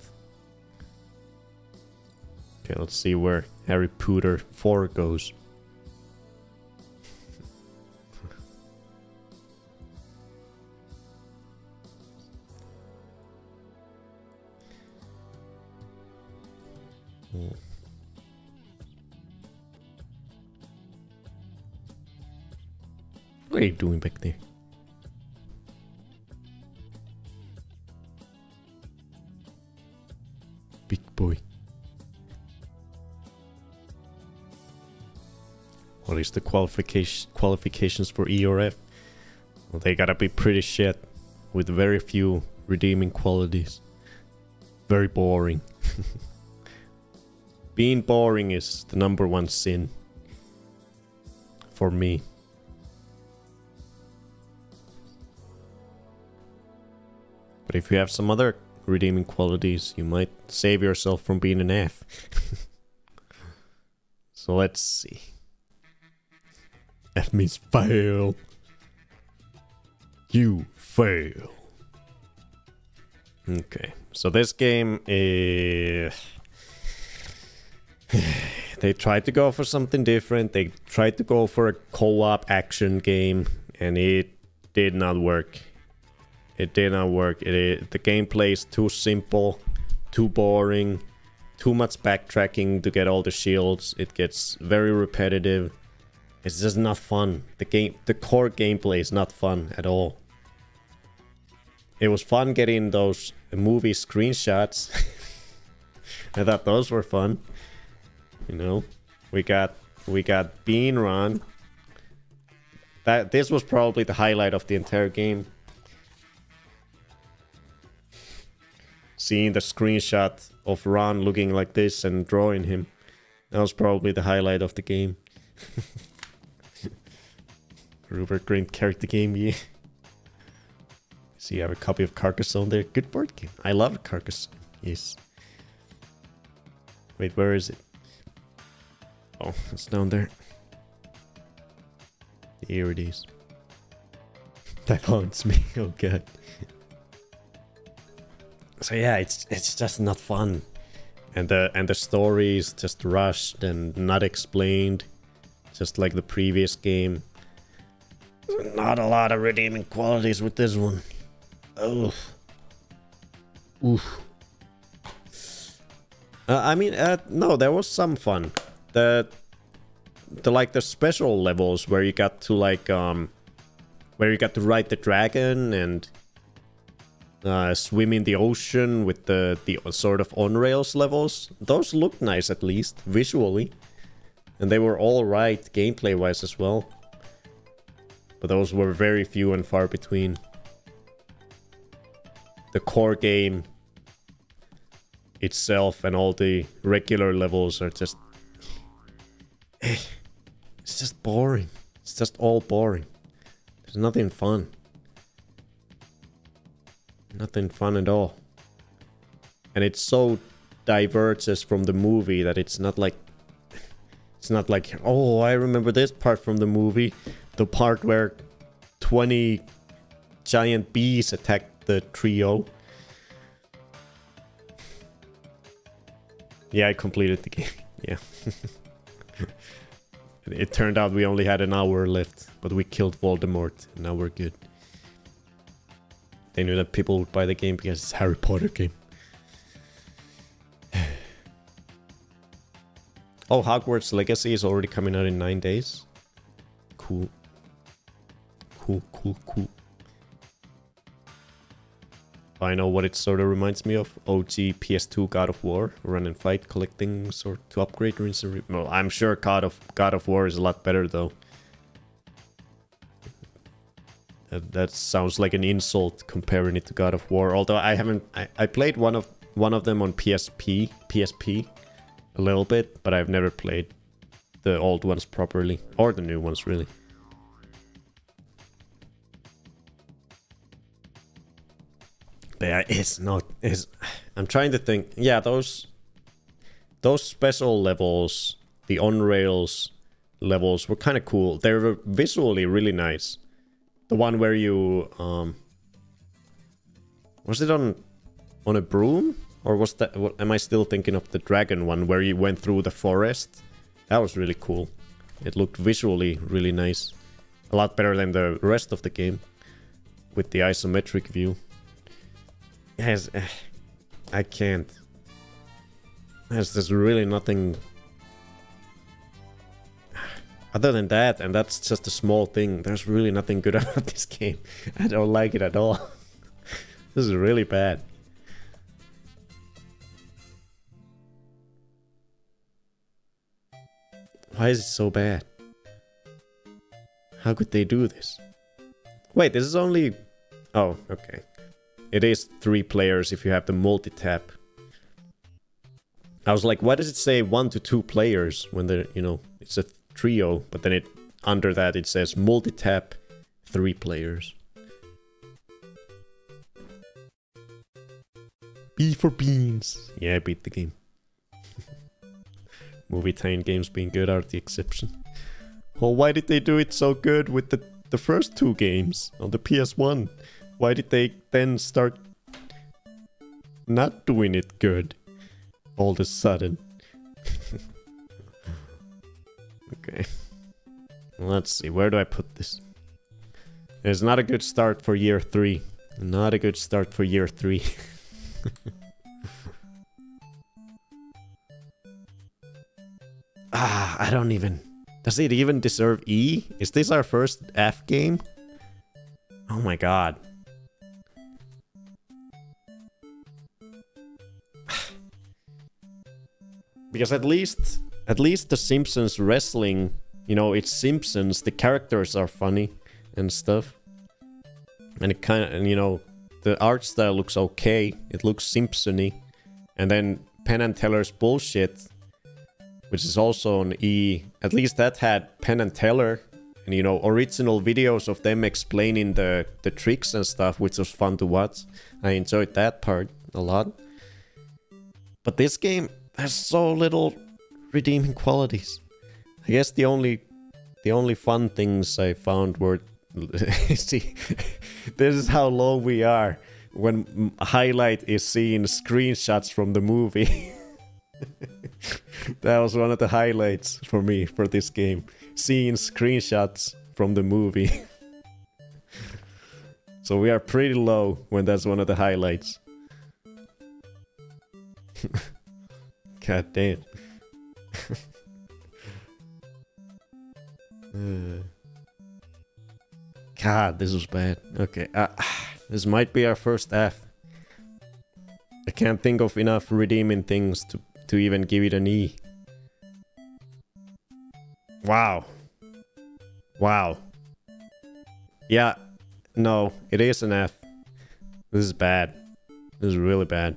Okay, let's see where Harry Potter four goes. What are you doing back there? Big boy. What is the qualification qualifications for E or F? Well, they gotta be pretty shit with very few redeeming qualities. Very boring. Being boring is the number one sin for me. But if you have some other redeeming qualities, you might save yourself from being an F. So let's see. F means fail. You fail. Okay, so this game is... They tried to go for something different. They tried to go for a co-op action game, and it did not work. It did not work. It, it, the gameplay is too simple, too boring, too much backtracking to get all the shields. It gets very repetitive. It's just not fun. The game, the core gameplay is not fun at all. It was fun getting those movie screenshots. I thought those were fun. You know, we got we got Bean Ron. That this was probably the highlight of the entire game. Seeing the screenshot of Ron looking like this and drawing him. That was probably the highlight of the game. Rupert Grint character game, yeah. See, you have a copy of Carcassonne there. Good board game. I love Carcassonne. Yes. Wait, where is it? Oh, it's down there. Here it is. That haunts me. Oh god. So yeah, it's it's just not fun, and the and the story is just rushed and not explained, just like the previous game. Not a lot of redeeming qualities with this one. Oh. Oof. Uh, I mean, uh, no, there was some fun. The, the like the special levels where you got to like um, where you got to ride the dragon and uh, swim in the ocean with the the sort of on rails levels. Those looked nice, at least visually, and they were all right gameplay wise as well. But those were very few and far between. The core game itself and all the regular levels are just... It's just boring. It's just all boring. There's nothing fun. Nothing fun at all. And it's so diverges from the movie that it's not like... It's not like, oh, I remember this part from the movie. The part where twenty giant bees attacked the trio. Yeah, I completed the game. Yeah. It turned out we only had an hour left, but we killed Voldemort, and now we're good. They knew that people would buy the game because it's a Harry Potter game. Oh, Hogwarts Legacy is already coming out in nine days. Cool. Cool, cool, cool. I know what it sort of reminds me of. O G P S two God of War. Run and fight, collecting sort to upgrade, rinse and re- Well, I'm sure God of God of War is a lot better though. That, that sounds like an insult comparing it to God of War. Although I haven't... I, I played one of one of them on P S P. P S P. A little bit, but I've never played the old ones properly. Or the new ones, really. But yeah, it's not... It's, I'm trying to think... Yeah, those... Those special levels, the on-rails levels, were kind of cool. They were visually really nice. The one where you... Um, was it on... On a broom? Or was that... What, am I still thinking of the dragon one, where you went through the forest? That was really cool. It looked visually really nice. A lot better than the rest of the game. With the isometric view. Yes, uh, I can't. There's, there's really nothing... Other than that, and that's just a small thing, there's really nothing good about this game. I don't like it at all. This is really bad. Why is it so bad? How could they do this? Wait, this is only... Oh, okay. It is three players if you have the multi-tap. I was like, why does it say one to two players when they're, you know, it's a trio, but then it under that it says multi-tap three players. B for beans. Yeah, I beat the game. Movie tie-in games being good are the exception. Well, why did they do it so good with the, the first two games on the P S one? Why did they then start not doing it good all of a sudden? Okay. Let's see, where do I put this? It's not a good start for year three. Not a good start for year three. Ah, I don't even... Does it even deserve E? Is this our first F game? Oh my god. Because at least... At least the Simpsons wrestling... You know, it's Simpsons, the characters are funny and stuff. And it kind of... And you know, the art style looks okay. It looks Simpson-y. And then Penn and Teller's bullshit... Which is also an E. At least that had Penn and Teller. And, you know, original videos of them explaining the, the tricks and stuff, which was fun to watch. I enjoyed that part a lot. But this game has so little redeeming qualities. I guess the only the only fun things I found were... See, this is how low we are when highlight is seeing screenshots from the movie. That was one of the highlights for me for this game. Seeing screenshots from the movie. So we are pretty low when that's one of the highlights. God damn. uh. God, this was bad. Okay, uh, this might be our first F. I can't think of enough redeeming things to to even give it an E. Wow. Wow. Yeah, no, it is an F. This is bad. This is really bad.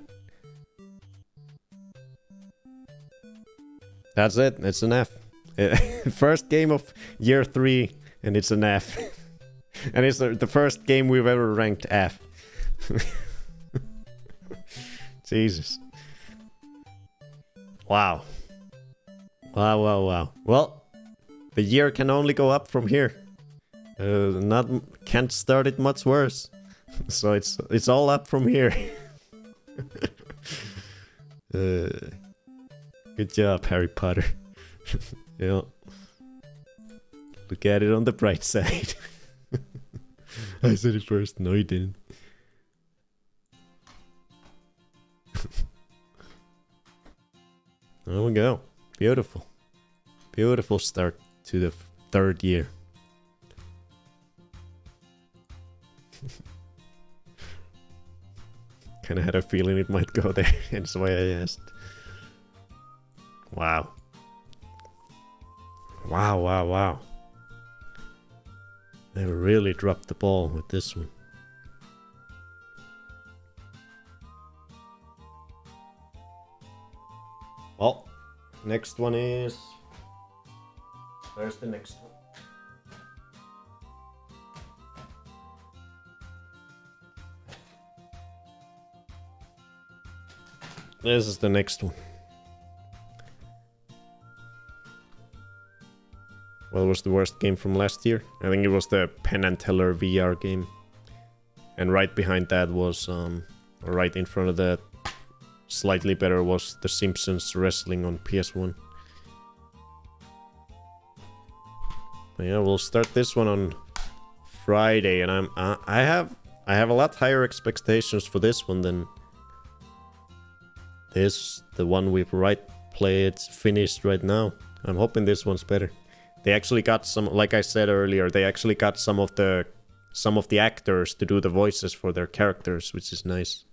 That's it, it's an F. First game of year three, and it's an F. And it's the first game we've ever ranked F. Jesus. Wow. Wow, wow, wow. Well, the year can only go up from here. Uh, not can't start it much worse. So it's it's all up from here. uh, good job, Harry Potter. Yeah. Look at it on the bright side. I said it first. No, you didn't. There we go. Beautiful. Beautiful start to the third year. Kinda had a feeling it might go there, hence why I asked. Wow. Wow, wow, wow. They really dropped the ball with this one. Well, next one is... Where's the next one? This is the next one. What was the worst game from last year? I think it was the Penn and Teller V R game. And right behind that was, um, or right in front of that, slightly better was The Simpsons Wrestling on P S one. But yeah, we'll start this one on Friday, and I'm uh, I have I have a lot higher expectations for this one than this, the one we've right played finished right now. I'm hoping this one's better. They actually got some, like I said earlier, they actually got some of the some of the actors to do the voices for their characters, which is nice.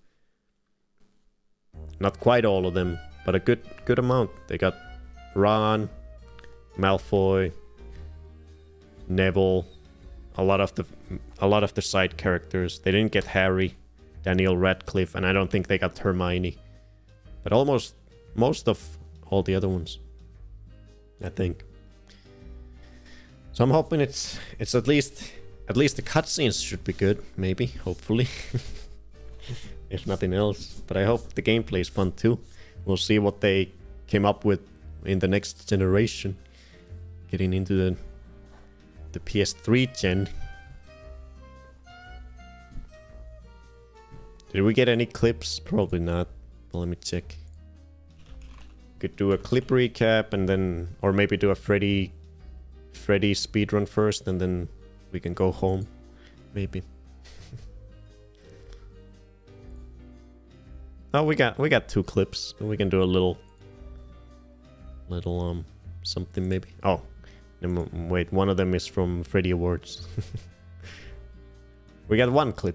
Not quite all of them, but a good good amount. They got Ron, Malfoy, Neville, a lot of the a lot of the side characters. They didn't get Harry, Daniel Radcliffe, and I don't think they got Hermione. But almost most of all the other ones, I think. So I'm hoping it's it's at least at least the cutscenes should be good, maybe, hopefully. If nothing else. But I hope the gameplay is fun too. We'll see what they came up with in the next generation. Getting into the the P S three gen. Did we get any clips? Probably not. But let me check. Could do a clip recap and then, or maybe do a Freddy Freddy speedrun first and then we can go home. Maybe. Oh, we got we got two clips. We can do a little little um something maybe. Oh, wait, one of them is from Freddy Awards. We got one clip.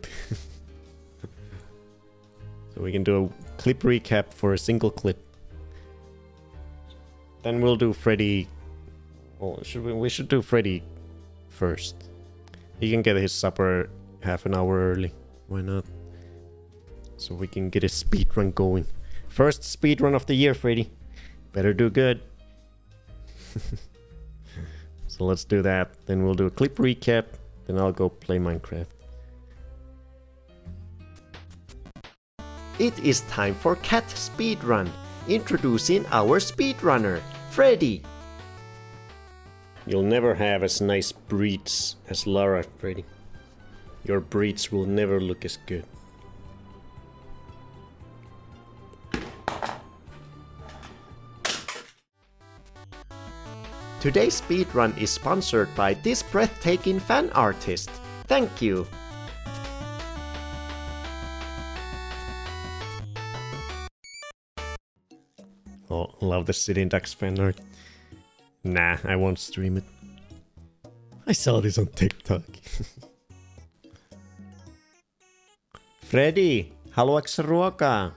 So we can do a clip recap for a single clip. Then we'll do Freddy. Well, should we? We should do Freddy first. He can get his supper half an hour early. Why not? So we can get a speedrun going. First speedrun of the year, Freddy. Better do good. So let's do that. Then we'll do a clip recap. Then I'll go play Minecraft. It is time for Cat Speedrun. Introducing our speedrunner, Freddy. You'll never have as nice breeds as Lara, Freddy. Your breeds will never look as good. Today's speedrun is sponsored by this breathtaking fan artist. Thank you! Oh, love the Sitting Ducks fan art. Nah, I won't stream it. I saw this on TikTok. Freddy, haluatko ruokaa?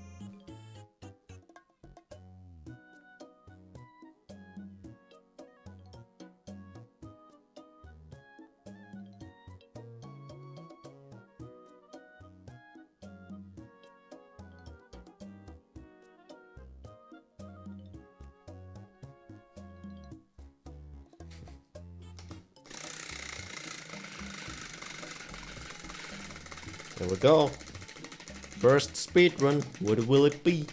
There we go. First speedrun. What will it be?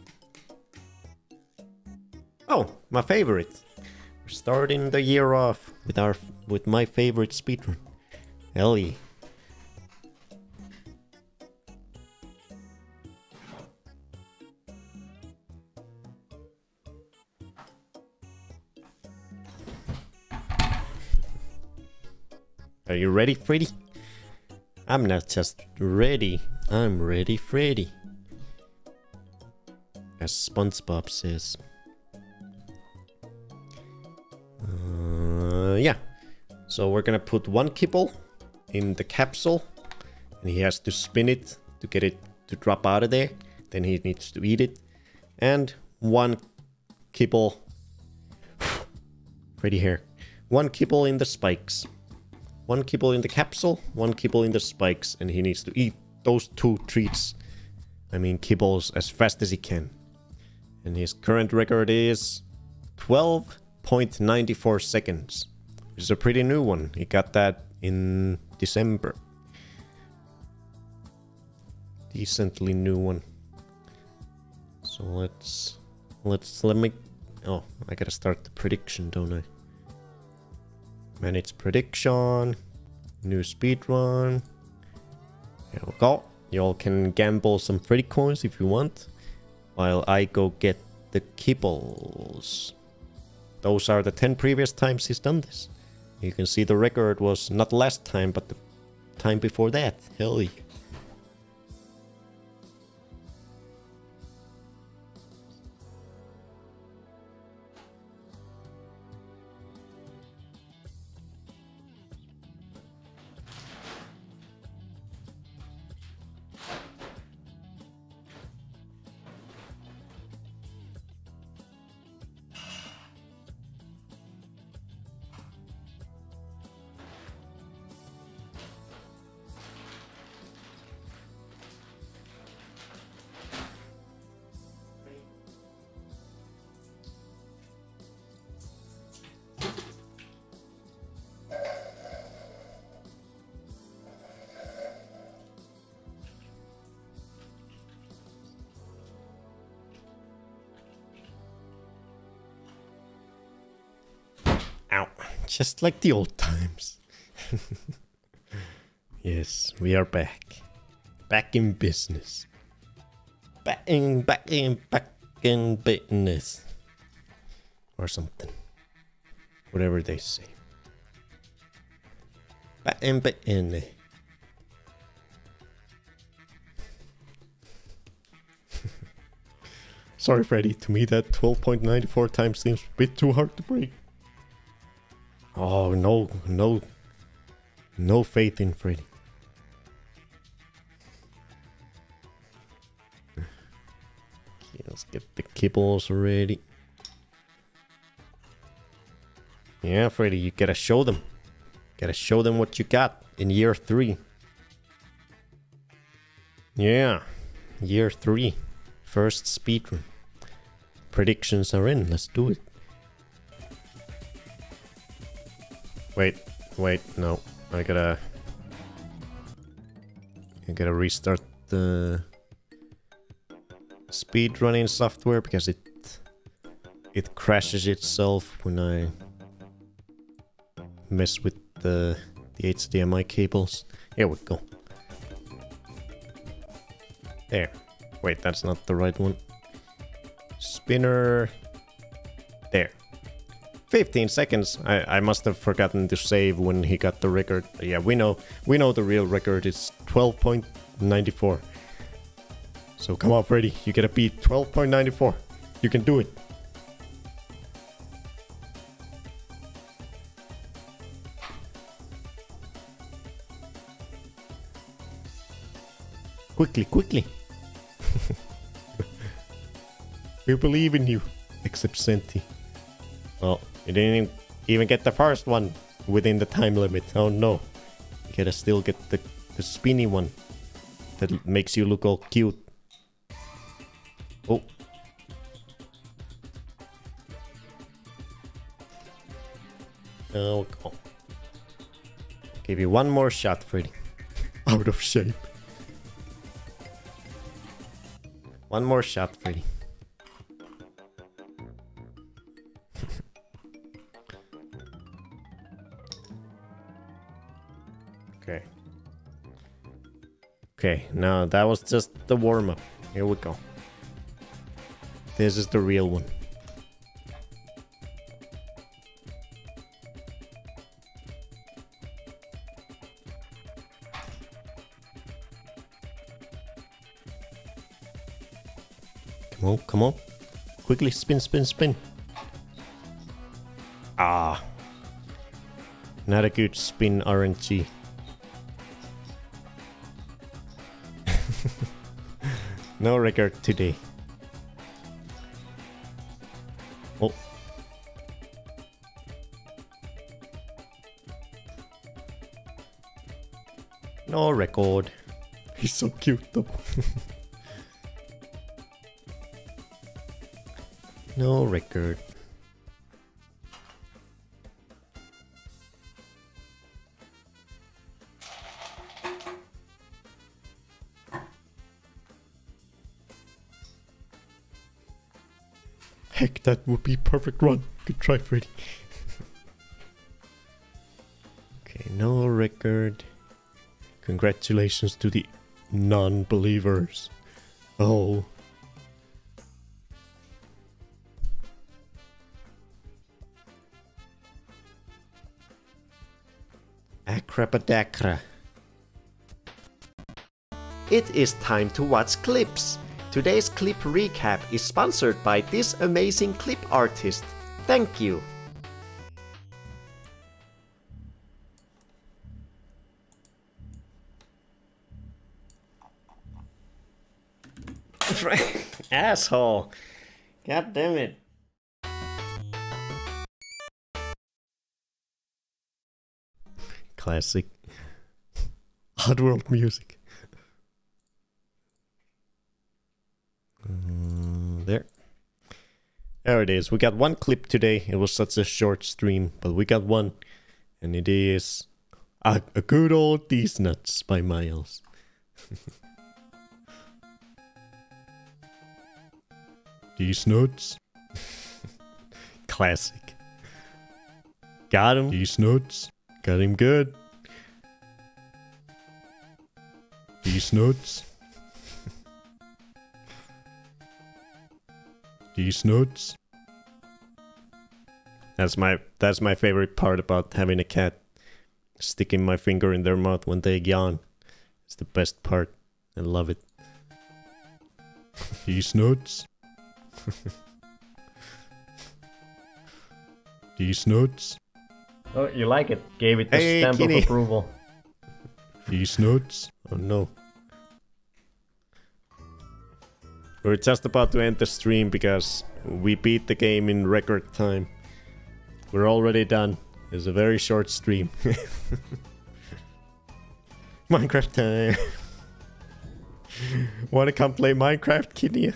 Oh, my favorite. We're starting the year off with our with my favorite speedrun. Ellie. Are you ready, Freddy? I'm not just ready, I'm ready, Freddy. As SpongeBob says. Uh, yeah. So we're gonna put one kibble in the capsule. And he has to spin it to get it to drop out of there. Then he needs to eat it. And one kibble... Freddy here. One kibble in the spikes. One kibble in the capsule, one kibble in the spikes, and he needs to eat those two treats. I mean kibbles as fast as he can. And his current record is twelve point nine four seconds. Which is a pretty new one. He got that in December. Decently new one. So let's let's let me oh, I gotta start the prediction, don't I? Manage prediction, new speedrun. There we go. Y'all can gamble some Freddy coins if you want, while I go get the kibbles. Those are the ten previous times he's done this. You can see the record was not last time, but the time before that. Hell yeah. Ow. Just like the old times. Yes, we are back. Back in business. Back in, back in, back in business. Or something. Whatever they say. Back in business. Sorry, Freddy. To me, that twelve point nine four times seems a bit too hard to break. Oh, no, no. No faith in Freddy. Okay, let's get the kibbles ready. Yeah, Freddy, you gotta show them. Gotta show them what you got in year three. Yeah, year three. First speedrun. Predictions are in, let's do it. Wait, wait, no. I gotta... I gotta restart the speedrunning software because it it crashes itself when I mess with the, the H D M I cables. Here we go. There. Wait, that's not the right one. Spinner. There. fifteen seconds. I, I must have forgotten to save when he got the record. Yeah, we know. We know the real record is twelve point nine four. So come on, Freddy. You gotta beat twelve point nine four. You can do it. Quickly, quickly. We believe in you. Except Senti. Well, you didn't even get the first one within the time limit. Oh no. You gotta still get the, the spinny one. That makes you look all cute. Oh. Oh, oh. Give you one more shot, Freddy. Out of shape. One more shot, Freddy. Okay. Okay, now that was just the warm-up. Here we go. This is the real one. Come on, come on. Quickly spin, spin, spin. Ah. Not a good spin R N G. No record today. Oh. No record. He's so cute though. No record. Heck, that would be perfect run. Good try, Freddy. Okay, no record. Congratulations to the non-believers. Oh. Akrabadakra. It is time to watch clips. Today's clip recap is sponsored by this amazing clip artist. Thank you. Asshole. God damn it. Classic. Oddworld music. Uh, there. There it is. We got one clip today. It was such a short stream, but we got one. And it is a, a good old These Nuts by Miles. These Nuts. Classic. Got him. He's nuts. Got him good. He's nuts. He's nuts. That's my that's my favorite part about having a cat. Sticking my finger in their mouth when they yawn. It's the best part. I love it. He's nuts. He's nuts. Oh, you like it? Gave it the Hey, stamp kitty. of approval. He's nuts. Oh no. We're just about to end the stream because we beat the game in record time. We're already done. It's a very short stream. Minecraft time. Wanna come play Minecraft, Kitty?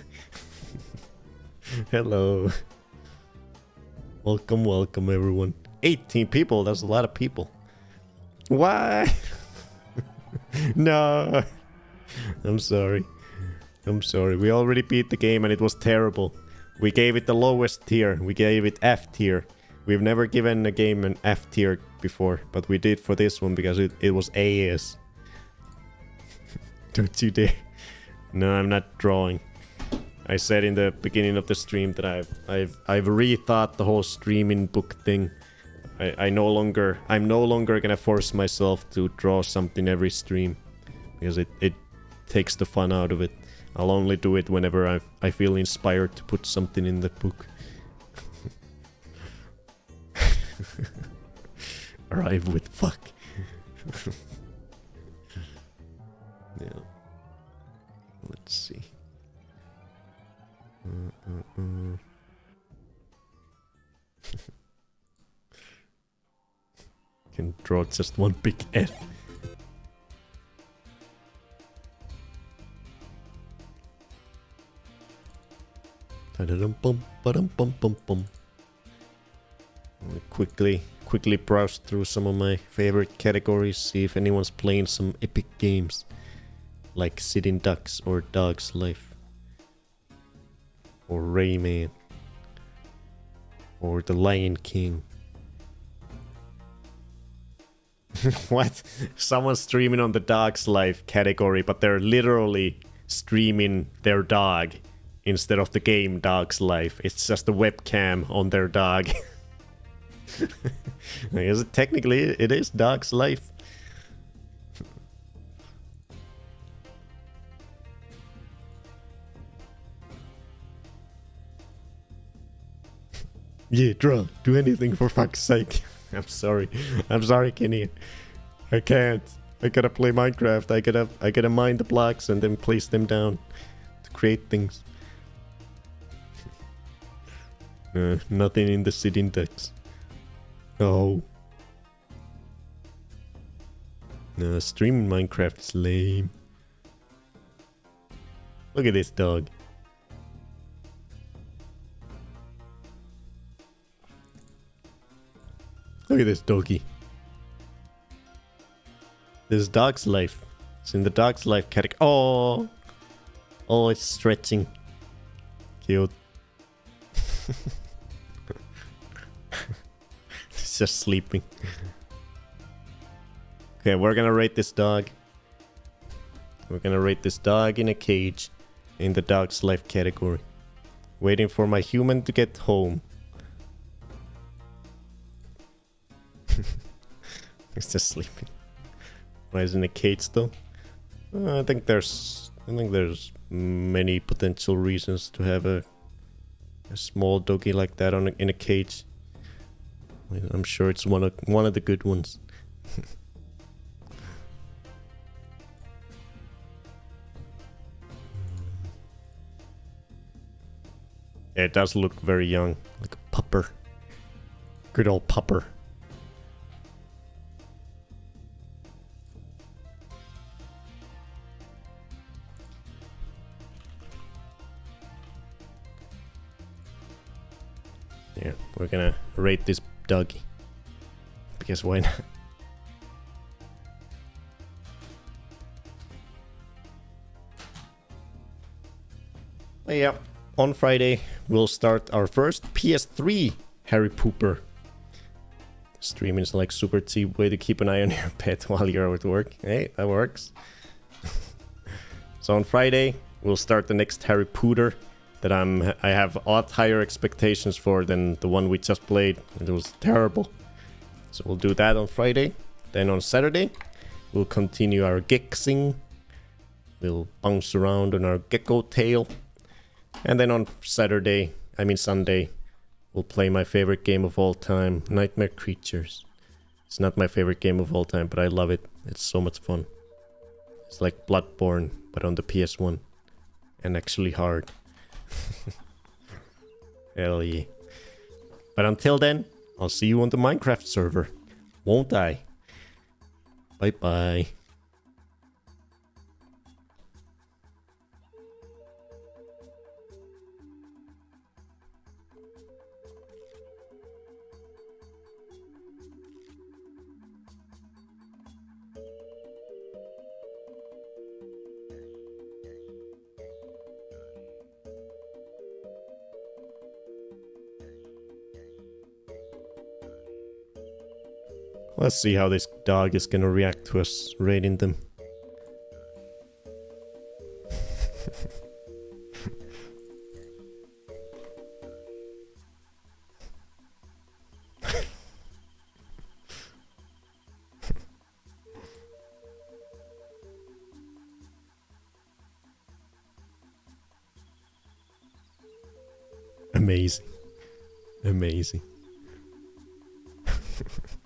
Hello. Welcome, welcome everyone. eighteen people, that's a lot of people. Why? No. I'm sorry. I'm sorry. We already beat the game and it was terrible. We gave it the lowest tier. We gave it F tier. We've never given a game an F tier before, but we did for this one because it, it was A S. Don't you dare. No, I'm not drawing. I said in the beginning of the stream that I've I've I've rethought the whole streaming book thing. I, I no longer I'm no longer gonna force myself to draw something every stream because it, it takes the fun out of it. I'll only do it whenever I I feel inspired to put something in the book. Arrive with fuck. Yeah. Let's see. Uh, uh, uh. Can draw just one big F. Ta-da-dum-bum, ba-dum-bum-bum-bum. Quickly, quickly browse through some of my favorite categories, see if anyone's playing some epic games, like Sitting Ducks or Dog's Life, or Rayman, or The Lion King. What? Someone's streaming on the Dog's Life category, but they're literally streaming their dog instead of the game Dog's Life. It's just a webcam on their dog. I guess it, technically it is Dog's Life. Yeah, draw. Do anything for fuck's sake. I'm sorry. I'm sorry, Kenny. I can't. I gotta play Minecraft. I gotta I gotta mine the blocks and then place them down to create things. Uh, nothing in the Sitting Ducks. No. No, streaming Minecraft is lame. Look at this dog. Look at this doggy. This is Dog's Life. It's in the Dog's Life category. Oh! Oh, it's stretching. Cute. It's just sleeping. Okay, we're gonna rate this dog. We're gonna rate this dog in a cage in the Dog's Life category. Waiting for my human to get home. It's just sleeping. Why is it in a cage though? Uh, I think there's I think there's many potential reasons to have a a small doggy like that on a, in a cage. I'm sure it's one of one of the good ones. Yeah, it does look very young, like a pupper. Good old pupper. Yeah, we're gonna rate this doggy. Because why not? But yeah, on Friday we'll start our first P S three Harry Pooper. Streaming is like super cheap way to keep an eye on your pet while you're at work. Hey, that works. So on Friday, we'll start the next Harry Potter that I'm I have a lot higher expectations for than the one we just played. It was terrible. So we'll do that on Friday. Then on Saturday, we'll continue our Gexing. We'll bounce around on our gecko tail. And then on Saturday, I mean Sunday, we'll play my favorite game of all time, Nightmare Creatures. It's not my favorite game of all time, but I love it. It's so much fun. It's like Bloodborne, but on the P S one. And actually hard. Hell yeah. But until then, I'll see you on the Minecraft server. Won't I? Bye bye. Let's see how this dog is gonna react to us raiding them. Amazing. Amazing.